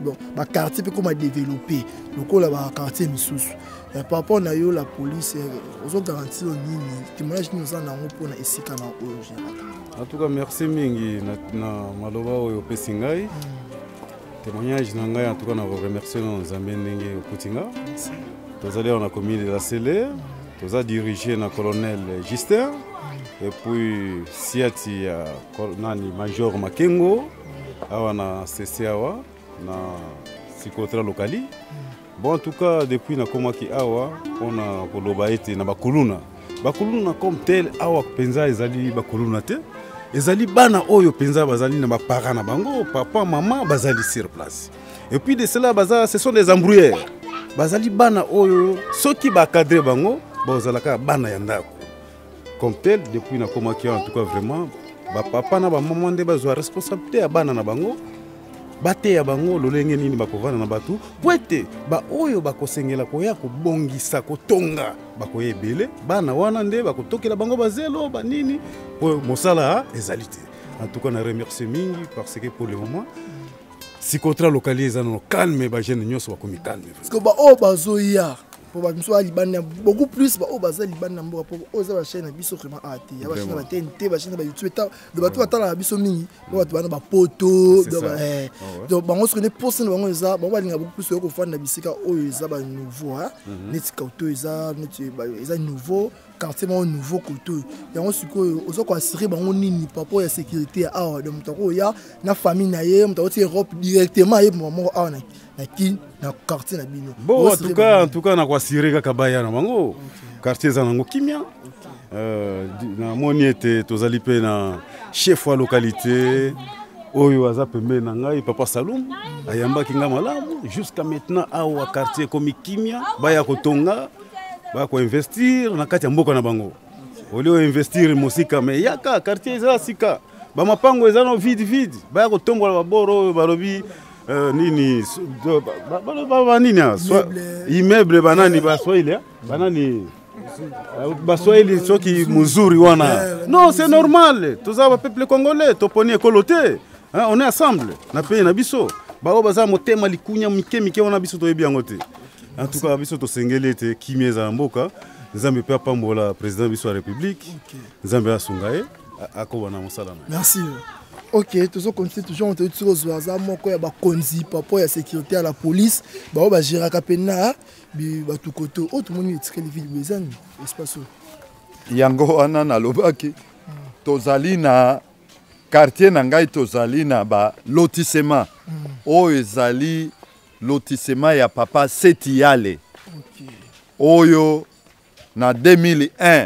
bon ba quartier peut comment développer lokola ba quartier misusu par rapport na yo la police ozo garantir nini témoignage ni oza nango pona esika na oyo. En tout cas merci mingi na maloba oyo pesi ngai témoignage na ngai en tout cas na remercier Nzambe ndenge okutinga tozali on a commis de la Célé toza dirigé na colonel Justin et puis siati ya nani major Makengo awa na CC awa na psychotra locali. Bon en tout cas depuis na komaki awa on a koloba ete na bakuluna comme tel awa penza ezali bakuluna te ezali bana oyo penza bazali na bapara na bango papa maman bazali sur place et puis de cela baza ce sont des embrouilleurs bazali bana oyo soki ba cadrer bango bazalaka bana ya ndako comme tel depuis na komaki en tout cas vraiment ba papa na ba maman nde bazwa responsabilité ya bana na bango bate ya bango lolenge nini bakovana na batu poete ba oyo bakosengela koya kobongisa kotonga bakoye ebele bana wana nde bakotokela bango bazelo banini po mosala ezalité. En tout cas na remercie mingi parce que pour le moment si contrat localisé no calme ba jeune nyos bakomi calme parce que ba o bazoya pour ba miso libana beaucoup plus ba o baza libana mboka pour oza ba chaîne biso vraiment ati ya ba chaîne ba TNT ba chaîne ba YouTube ta de ba to atala biso mingi ba to bana ba poto donc bango se connaît pour ça bango eza ba linga beaucoup plus ko fanda bisika oyo eza ba nouveau hein net kauto eza nouveau quartier mo nouveau koto yango siko ozo ko assurer bango nini papa ya sécurité awa de mutako ya na famille na ye mutako ti Europe directement ye mo awa na quartier na bino. Bon en tout cas na kwa sirika kabaya na bango quartier za nango kimia na moni ete tozali pe na chef wa localité oyo aza pembe na ngai papa Saloum ayamba kinga malamu jusqu'à maintenant awa quartier komi kimia baya kotonga ba ko investir na kati ya mboka na bango olio investir mosika me yaka quartier za sika ba mapango eza no vide baya kotombola baboro balobi nini ba nini immeuble banani ba Swahili banani ba Swahili soki muzuri wana non c'est normal toza ba peuple congolais toponi ekolote on est ensemble na pays na biso ba baza motema likunya mike wana biso toyebi yango te. En tout cas biso to sengeli te kimeza mboka Nzambe pe pambola président biso la République Nzambe asungaye akobana mosala. Merci. Ok, toujours continue toujours on te dit sur Zoaza moko ya ba konzi papa ya sécurité à la police ba gérera kapena bi ba tout côté autre monde etikeli ville bezani espace yango wana na lobaki tozali na quartier na ngai tozali na ba lotissement oyo ezali lotissement ya papa Setiale oyo na 2001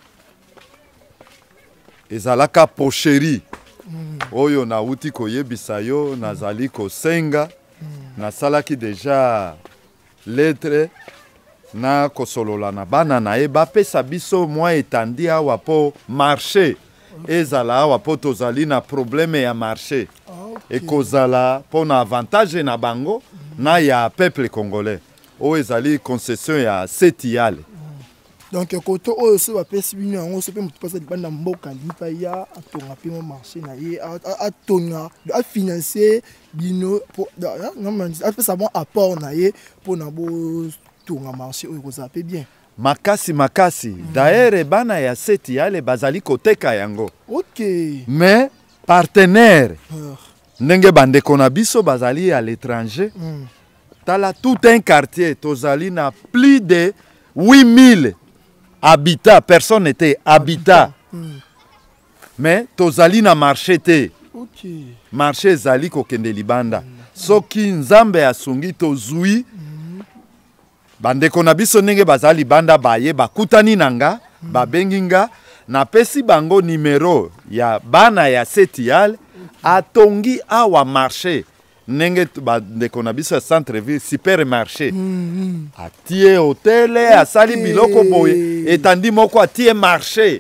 ezalaka pocherie oyo na uti koyebisa yo nazali kosenga nasalaki deja lettre na kosolola na bana na ye bapesa biso mwa etandi awa po marché ezala awa po tozali na problème ya marché ekozala po na avantage na bango na ya peuple congolais oyo ezali concession ya Setiale. Donc koto oyo so bapesi bino yango so pe mutu pasa libanda mboka lipa ya atonga pe mo marché na ye atonga a financer bino pour apesa bon apport na ye pour na bo tonga marché oyo koza pe bien makasi d'ailleurs bana ya Setiale bazali koteka yango mais partenaire ndenge bandeko na biso bazali à l'étranger tala tout un quartier tozali na plus de 8000 habitat, personne n'était habitat. Mais tozali na marché te. Marché zali kokende libanda. Soki nzambe asungi tozui. Bandeko na biso ndenge bazali banda baye bakutani nanga, babenginga na pesi bango numéro ya bana ya Setiale atongi awa marché. Nenge bandeko na biso centre-ville supermarché atie hotel asali biloko boye etandi moko atie marché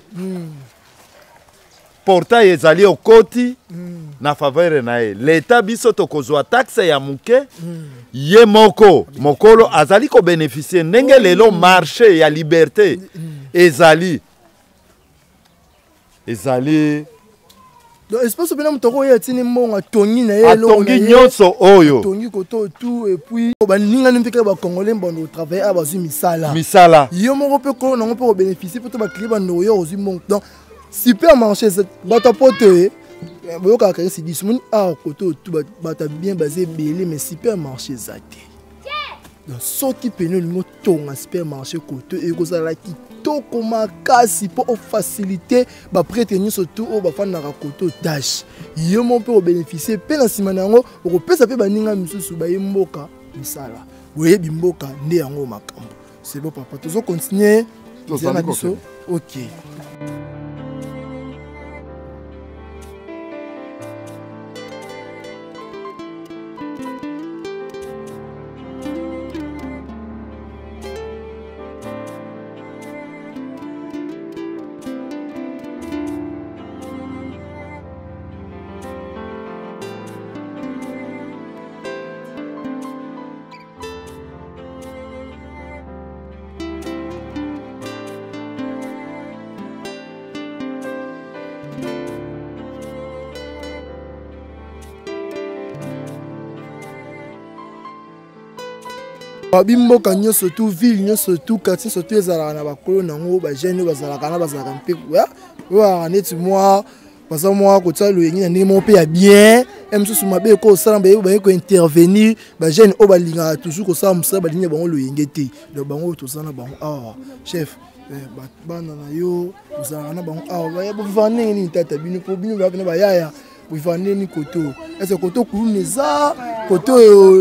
portail ezali okoti na faveur na ye l'État biso tokozwa taxe ya muke ye moko mokolo azali ko bénéficier ndenge lelo marché ya liberté ezali donc espace bien mutoko ya tini mbonga tongi na ye atongi nyonso oyo tongi koto tout et puis ba ninga mpeka ba congolais bondo travailler à bazu misala yo moko pe ko na moko bénéficier peut ba client bando yo ozu mbonga donc supermarché bata pote boyoka ka si dismun a koto tout bata bien basé belé mais supermarché zate donc soki peno lingo tonga supermarché koto e ko sala ki toko makasi pour faciliter ba prêter surtout au ba fana ka koto tâche yo mon peut bénéficier pe na sima nango ko pesa pe baninga misusu ba yimboka misala boye bimboka nde yango makambo c'est bon papa tozo continuer OK. Bimboka nyonso tout ville nyonso tout quartier surtout ezalaka na bakolo nango ba jeune bazalaka na bazalaka mpe wa neti moi baza moi kotia loyengi na ndenge moko mpe ya bien mosusu mabe ko osala baye ko intervenir ba jeune oyo balingaka toujours kosala mosala balingi bango loyenge te donc bango oyo tozala na bango awa chef bana na yo ozalaka na bango awa baya bovivaka ndenge nini tata bino mpo bino bayaka na bayaya bovivaka ndenge nini koto ese koto kuluna eza koto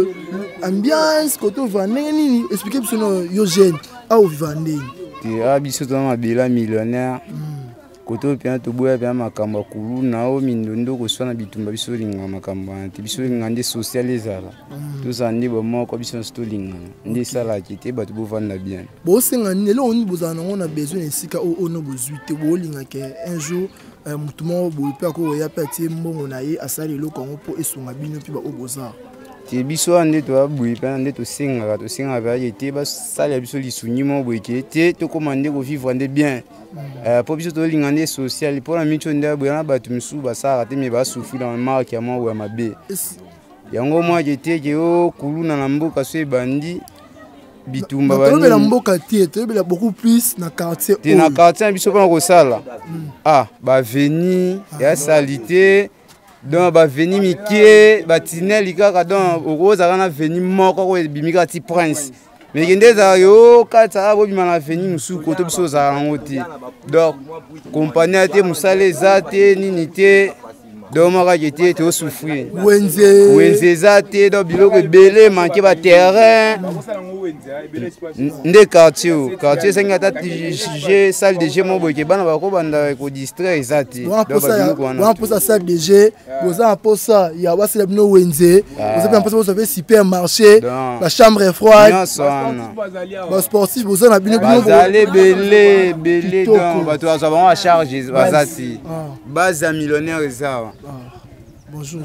ambiance koto vivaka nini expliquer biso no yo jeune awa ovivaka ndenge a biso toza mabela millionnaire koto pena toboya pena makambo ya kuluna o mindondo koswana bitumba biso olingaka makambo wana te biso olingaka nde social ezala tozala nde bamoko biso nyonso tolingana nde esalaki te bato bovanda bien bosenga nini eloko nini bozala nango na besoin na esika oyo ono bozwi te boolingaka un jour motu moko boye mpe akoya mpe atie mbongo na ye asala eloko yango mpo esunga bino mpe baoyo bozala te biso wana nde toaboye mpena nde tosengaka mpe aye te basalela biso lisungi moko boye ke te tokóma nde kovivre nde bien mpo biso tolinga nde social mpo na mitio nde aboya na bato misusu basalaka te me basufrira na marke ya moko ya mabe yango mwake te ke okuluna na mboka so ebandi bitumba tolobela mboka te tolobela beaucoup plus na quartier te na quartier na biso mpona kosala baveni ya sali te donc baveni mike batineli kaka donc okozala na veni moko ko ebimi kaka ti prince mais kende ezala yo kati aka bobima na veni mosusu koto biso ozala yango te donc kompani te mosala eza te nini te donc mokaki te tosouffrir wenze eza te donc biloko ebele manke baterrain nde quartier esengi ata g salle de g moko boyeke bana bakobanda kodistraire eza te wana mposa salle de g boza na mposa ya basala bino wenze boza mpe na mposa boza mpe supermarché bachambre froide basportif boza na bino bazali ebele donc bato bazwa bango a charge baza te base ya millionnaire eza bonjour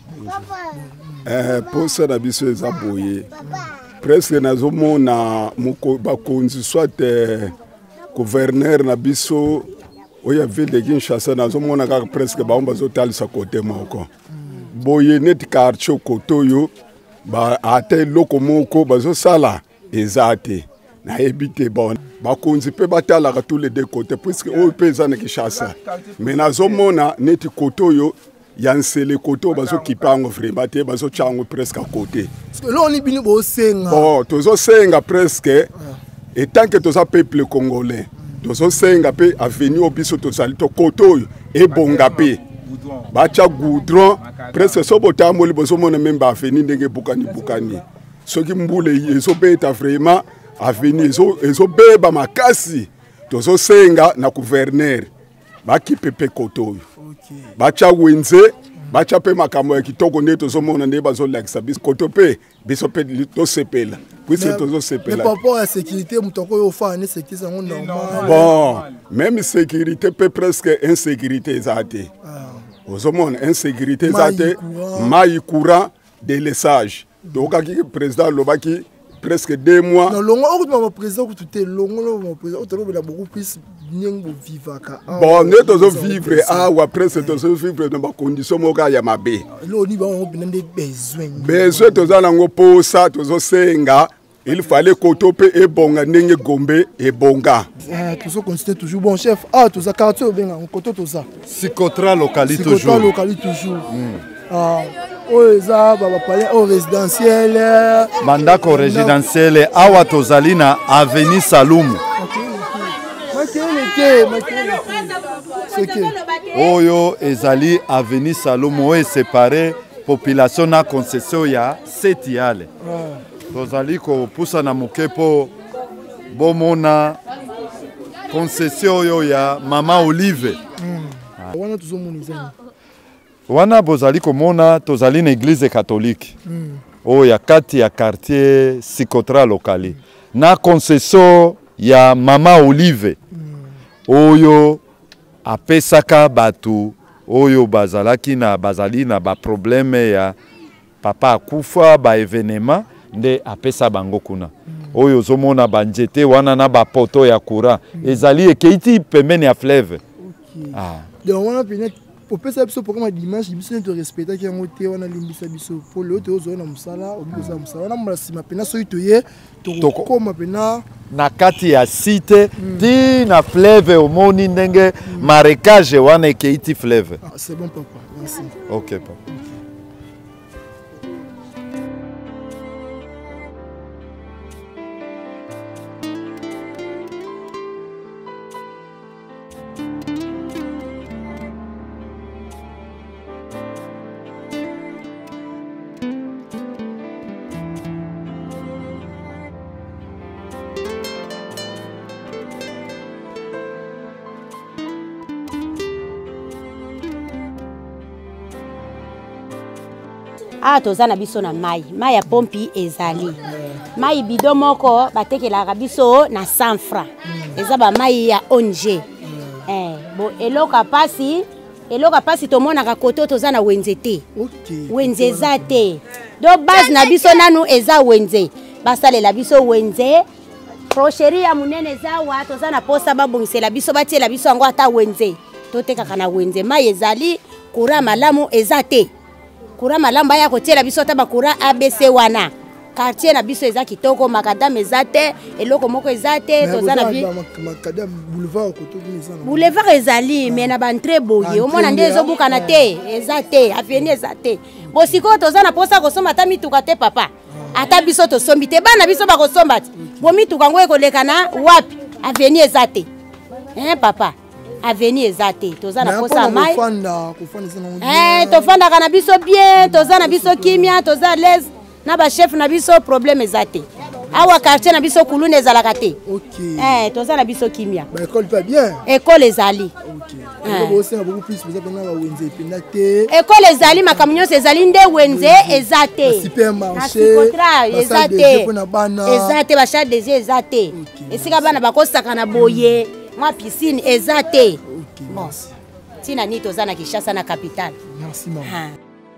posa na biso eza boye presque nazomona bakonzi soit gouverneur na biso oyo ya ville de Kinshasa nazomona kaka presque bango bazotalisa kote moko boye neti quartier kote oyo ata eloko moko bazosala eza te nayebi te bon bakonzi mpe batalaka tous les deux côtés puisque oyo mpe eza na Kinshasa mais nazomona neti kote oyo ya nsele kote oyo bazokipa yango vraiment te bazotya yango presque à côté tozosenga presque etant que toza peuple congolais tozosenga mpe avenir oyo biso tozali to kote oyo ebonga mpe batya goudron presque so botamboli bozomona meme baavenir ndenge ebukani soki mbula ezobeta vraiment avenir ezobeba makasi tozosenga na gouverneur bakipe mpe kote oyo batya wenze batya mpe makambo ya kitoko nde tozomona nde bazolakisa biso kote mpe biso mpe tosepela puisque tozosepela rapport ya sécurité moto oyo ofaa ne sécurité yango normal bon même sécurité mpe presque insécurité eza te ozomona insécurité eza te mai courant délaissage tokaki président alobaki presque 2 mois. Non, longo, on va présent que tout est longo, on va présent, on va beaucoup plus bien vivre. Bon, nous devons vivre, ou après, c'est devons vivre dans des conditions où il y a ma baie. Là, on y va, on a des besoins. Besoin, nous allons pour ça, nous allons il fallait kotope et bonga nenge gombe et bonga. Tout ça continue toujours bon chef. Ah, tout ça quartier au bien, on compte tout ça. Psychotra locali toujours. Psychotra locali toujours. Ah, oh ça, baba parler au résidentiel. Mandako résidentiel awa tozali na avenue Saloum. Oyo ezali avenue Saloum oyo séparé population na concession ya Setiale. Tozali kopusa na moke po bomona concession oyo ya Mama Olive. Wana tuzomonisa. Wana bozali komona tozali na église catholique. Oyo ya kati ya quartier Psychotra locali. Na concession ya Mama Olive. Oyo apesaka batu oyo bazali na ba problème ya papa akufa ba événement nde apesa bango kuna. Oyo zomona banjete wana na ba poto ya courant ezali ekeiti pembeni ya fleuve. Donc wana peut-être pour pesa biso programme dimanche biso ne te respecter ki yango te wana limbisa biso pour le to zo na musala obiza musala na mrasima pena so itoye to koma pena na kati ya site ti na fleuve omoni ndenge marécage wana ekeiti fleuve. C'est bon papa, merci. OK papa. Toza na biso na mai ya pompi ezali mai bidon moko batekelaka biso na 100 francs eza ba mai ya ONG bo eloka pasi tomonaka koto toza na wenze te wenze eza te do base na biso nanu eza wenze basalela biso wenze procherie ya munene eza wa toza na posa babongisela biso batiela biso yango ata wenze totekaka na wenze mai ezali kura malamu eza te kura malamba ya kotiela biso ta bakura ABC wana quartier na biso eza kitoko makadam eza te eloko moko eza te toza na vie makadam boulevard koto eza na boulevard ezali mais na ba entrée boye omona nde ezobukana te eza te avenue eza te bosiko toza na posa kosomba ta mituka te papa ata biso tosombi te bana biso bakosomba te bo mituka ngo ekolekana wapi avenue eza te papa avenue ezate toza na posa mai tofanda kana biso bien toza na biso kimia toza l'aise na ba chef na biso problème ezate awa quartier na biso kulune ezalaka te toza na biso kimia ba école pas bien école ezali école ezali makamnyos ezali nde wenze ezate supermarché ezate ba chat des yeux ezate esika bana bakosaka na boye ma piscine ezate bon tina ni toza na Kinshasa na capitale. Merci maman.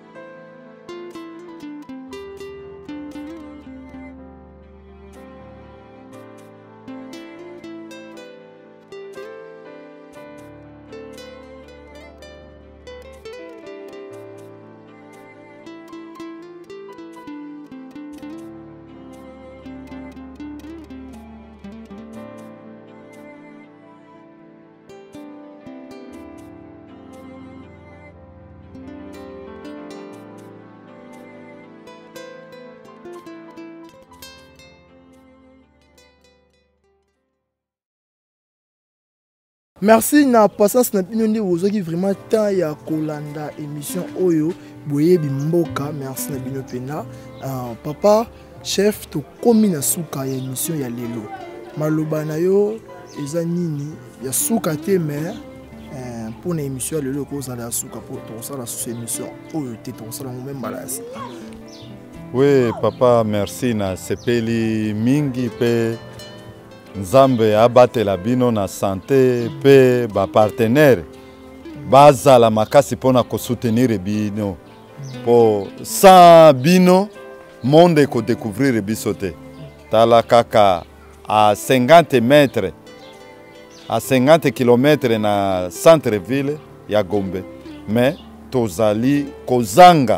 Merci na passance na bino ndi ozoki vraiment temps ya kolanda émission oyo boye bimboka merci na bino pena papa chef to komi na suka ya émission ya lelo maloba na yo eza nini ya suka te mais pour na émission ya lelo ko zala suka pour to sala sous émission oyo te to sala même balasi. Oui papa merci na sepeli mingi pe Nzambe abatela bino na santé pe ba partenaire bazala makasi pona ko soutenir bino po sans bino monde ko découvrir biso te tala kaka à 50 mètres, à 50 km na centre-ville ya Gombe. Mais tozali kozanga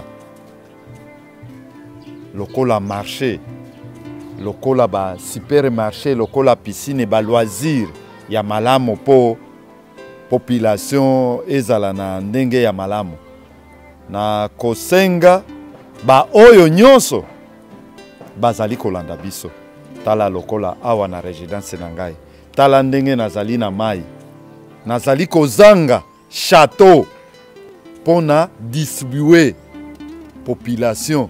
lokola marché, lokola ba supermarché, lokola piscine, ba loisir ya malamu po population ezala na ndenge ya malamu. Na kosenga ba oyo nyonso bazali kolanda biso. Tala lokola awa na résidence na ngai. Tala ndenge nazali na mai. Nazali kozanga château pona distribuer population.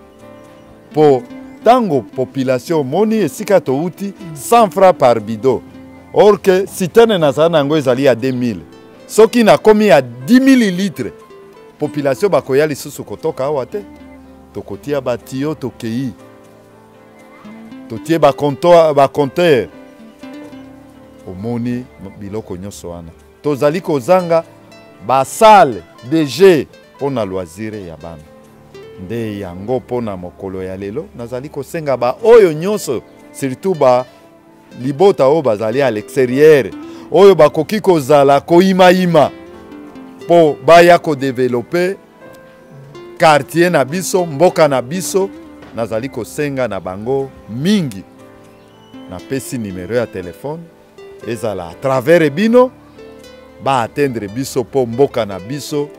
Po tango population moni esika to uti 100 francs par bidon. Or que citerne nazali nango ezali à 2000. Soki na komi à 10 000 litres. Population bakoya lisusu kotoka awa te. Tokotia batio tokei. Totie ba compteur. Omoni biloko nyonso wana. Tozali kozanga ba salle de jeu pona loisir ya bana. Nde yango pona mokolo ya lelo nazali kosenga ba oyo nyonso surtout ba libota o bazali à l'extérieur. Oyo bakoki kozala koima po baya ko développer quartier na biso, mboka na biso. Nazali kosenga na bango mingi. Na pesi numéro ya téléphone ezala à travers ebino ba atteindre biso po mboka na biso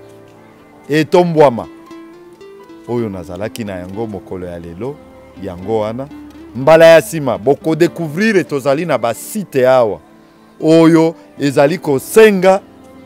etombwama. Oyo nazalaki na yango mokolo ya lelo yango wana mbala ya sima boko découvrir tozali na ba site awa oyo ezali kosenga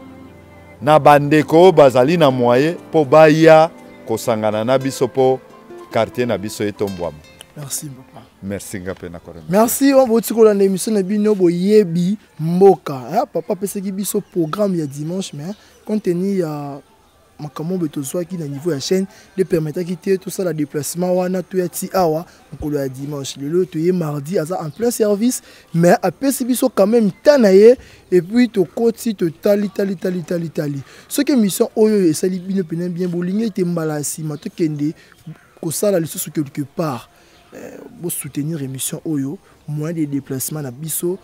na bandeko bazali na moyen po baya kosangana na biso po quartier na biso etombwama. Merci papa. Merci ngapena korema. Merci on va tikola na émission na bino boyebi mboka. Papa peseki biso programme ya dimanche mais contenu ya makambo betozwa ki na niveau ya chaîne de permettre quitter tout ça la déplacement wana to ya ti awa mokolo ya dimanche lelo to ye mardi aza en plein service mais apesi biso quand même tanaye et puis to koti to tali ce que mission oyo esali bino pena bien bolingi te mbala sima to kende ko sala lisusu quelque part pour soutenir émission oyo moyen de déplacement na biso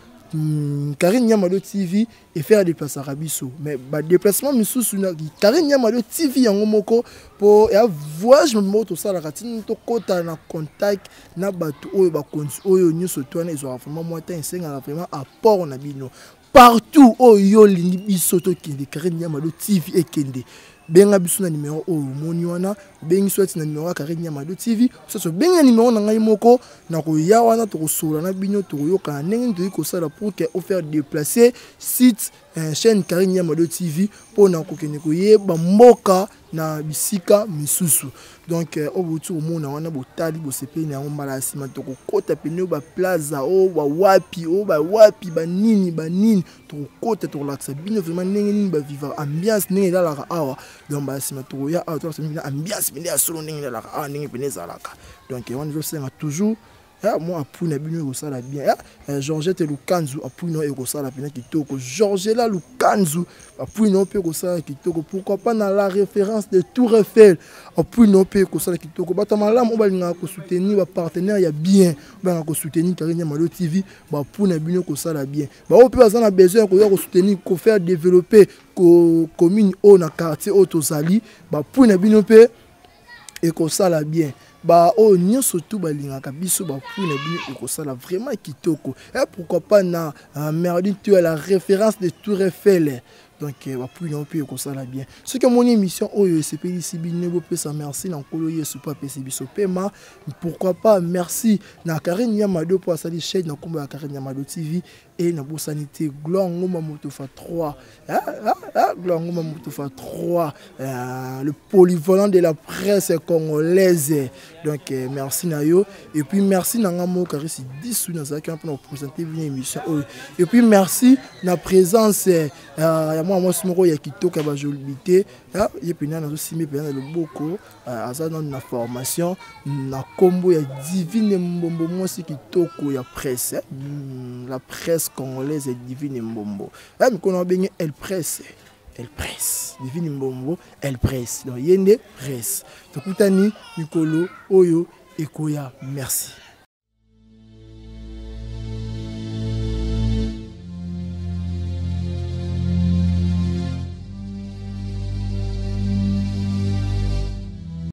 Karine Nyamado TV et faire des déplacements à biso mais ba déplacement misusu na Karine Nyamado TV yango moko pour ya voyage moto sala katini to kota na contact na bato oyo ba konzi oyo nyuso to na ezwa vraiment moyen senga vraiment apport na bino partout oyo lingi biso to kende Karine Nyamado TV et kende benga biso na numéro oyo moni wana bengi swati na numéro Karine Nyamado TV so benga numéro na ngai moko na ko ya wana to kosola na bino to yoka ndenge to ikosala pour que faire déplacer site chaîne Karine Nyamado TV pour na ko kene ko yeba mboka na bisika misusu donc obutu omona wana botali bosepe na mbala sima to ko kota pene ba plaza o ba wapi ba nini to kota to relaxa bino vraiment ndenge ba vivre ambiance ndenge la awa donc ba sima to ya awa to ambiance bino ya solo ndenge la awa ndenge pene zalaka donc on veut senga toujours moi apuna bino ko sala bien Georgette Lukanzu apuna ko sala bien kitoko Georgela Lukanzu apuna pe ko sala kitoko pourquoi pas dans la référence de Tour Eiffel apuna pe ko sala kitoko bata malamu balinga ko soutenir ba partenaire ya bien ba ko soutenir Karine Nyamado TV ba apuna bino ko sala bien ba o pe bazana besoin ko soutenir ko faire développer ko commune au na quartier au tozali ba apuna bino pe et ko sala bien ba o nyonso tout balingaka biso ba puna bino ekosala vraiment kitoko et pourquoi pas na merdi tu as la référence de Tour Eiffel donc ba puna on peut ekosala bien ce que mon émission oyo sepeli sibine bo pesa merci na nkolo yesu pa pesa biso pema pourquoi pas merci na Karine Nyamado pour sali chaîne na kombo ya Karine Nyamado TV et na bo sanité gloire ngoma motofa 3 gloire ngoma motofa 3 le polyvalent de la presse congolaise donc merci Nayo et puis merci Nangamo Karisi 10 na zaki pour nous présenter une émission et puis merci na présence ya moi smoko ya kitoko ba jolibité et puis na zo simé pe na loboko aza na formation na kombo ya Divine Mbombo moi c'est kitoko ya presse la presse congolaise est Divine Mbombo mais qu'on a bien elle presse Divine Mbombo elle presse donc yende presse tokutani mikolo oyo ekoya merci.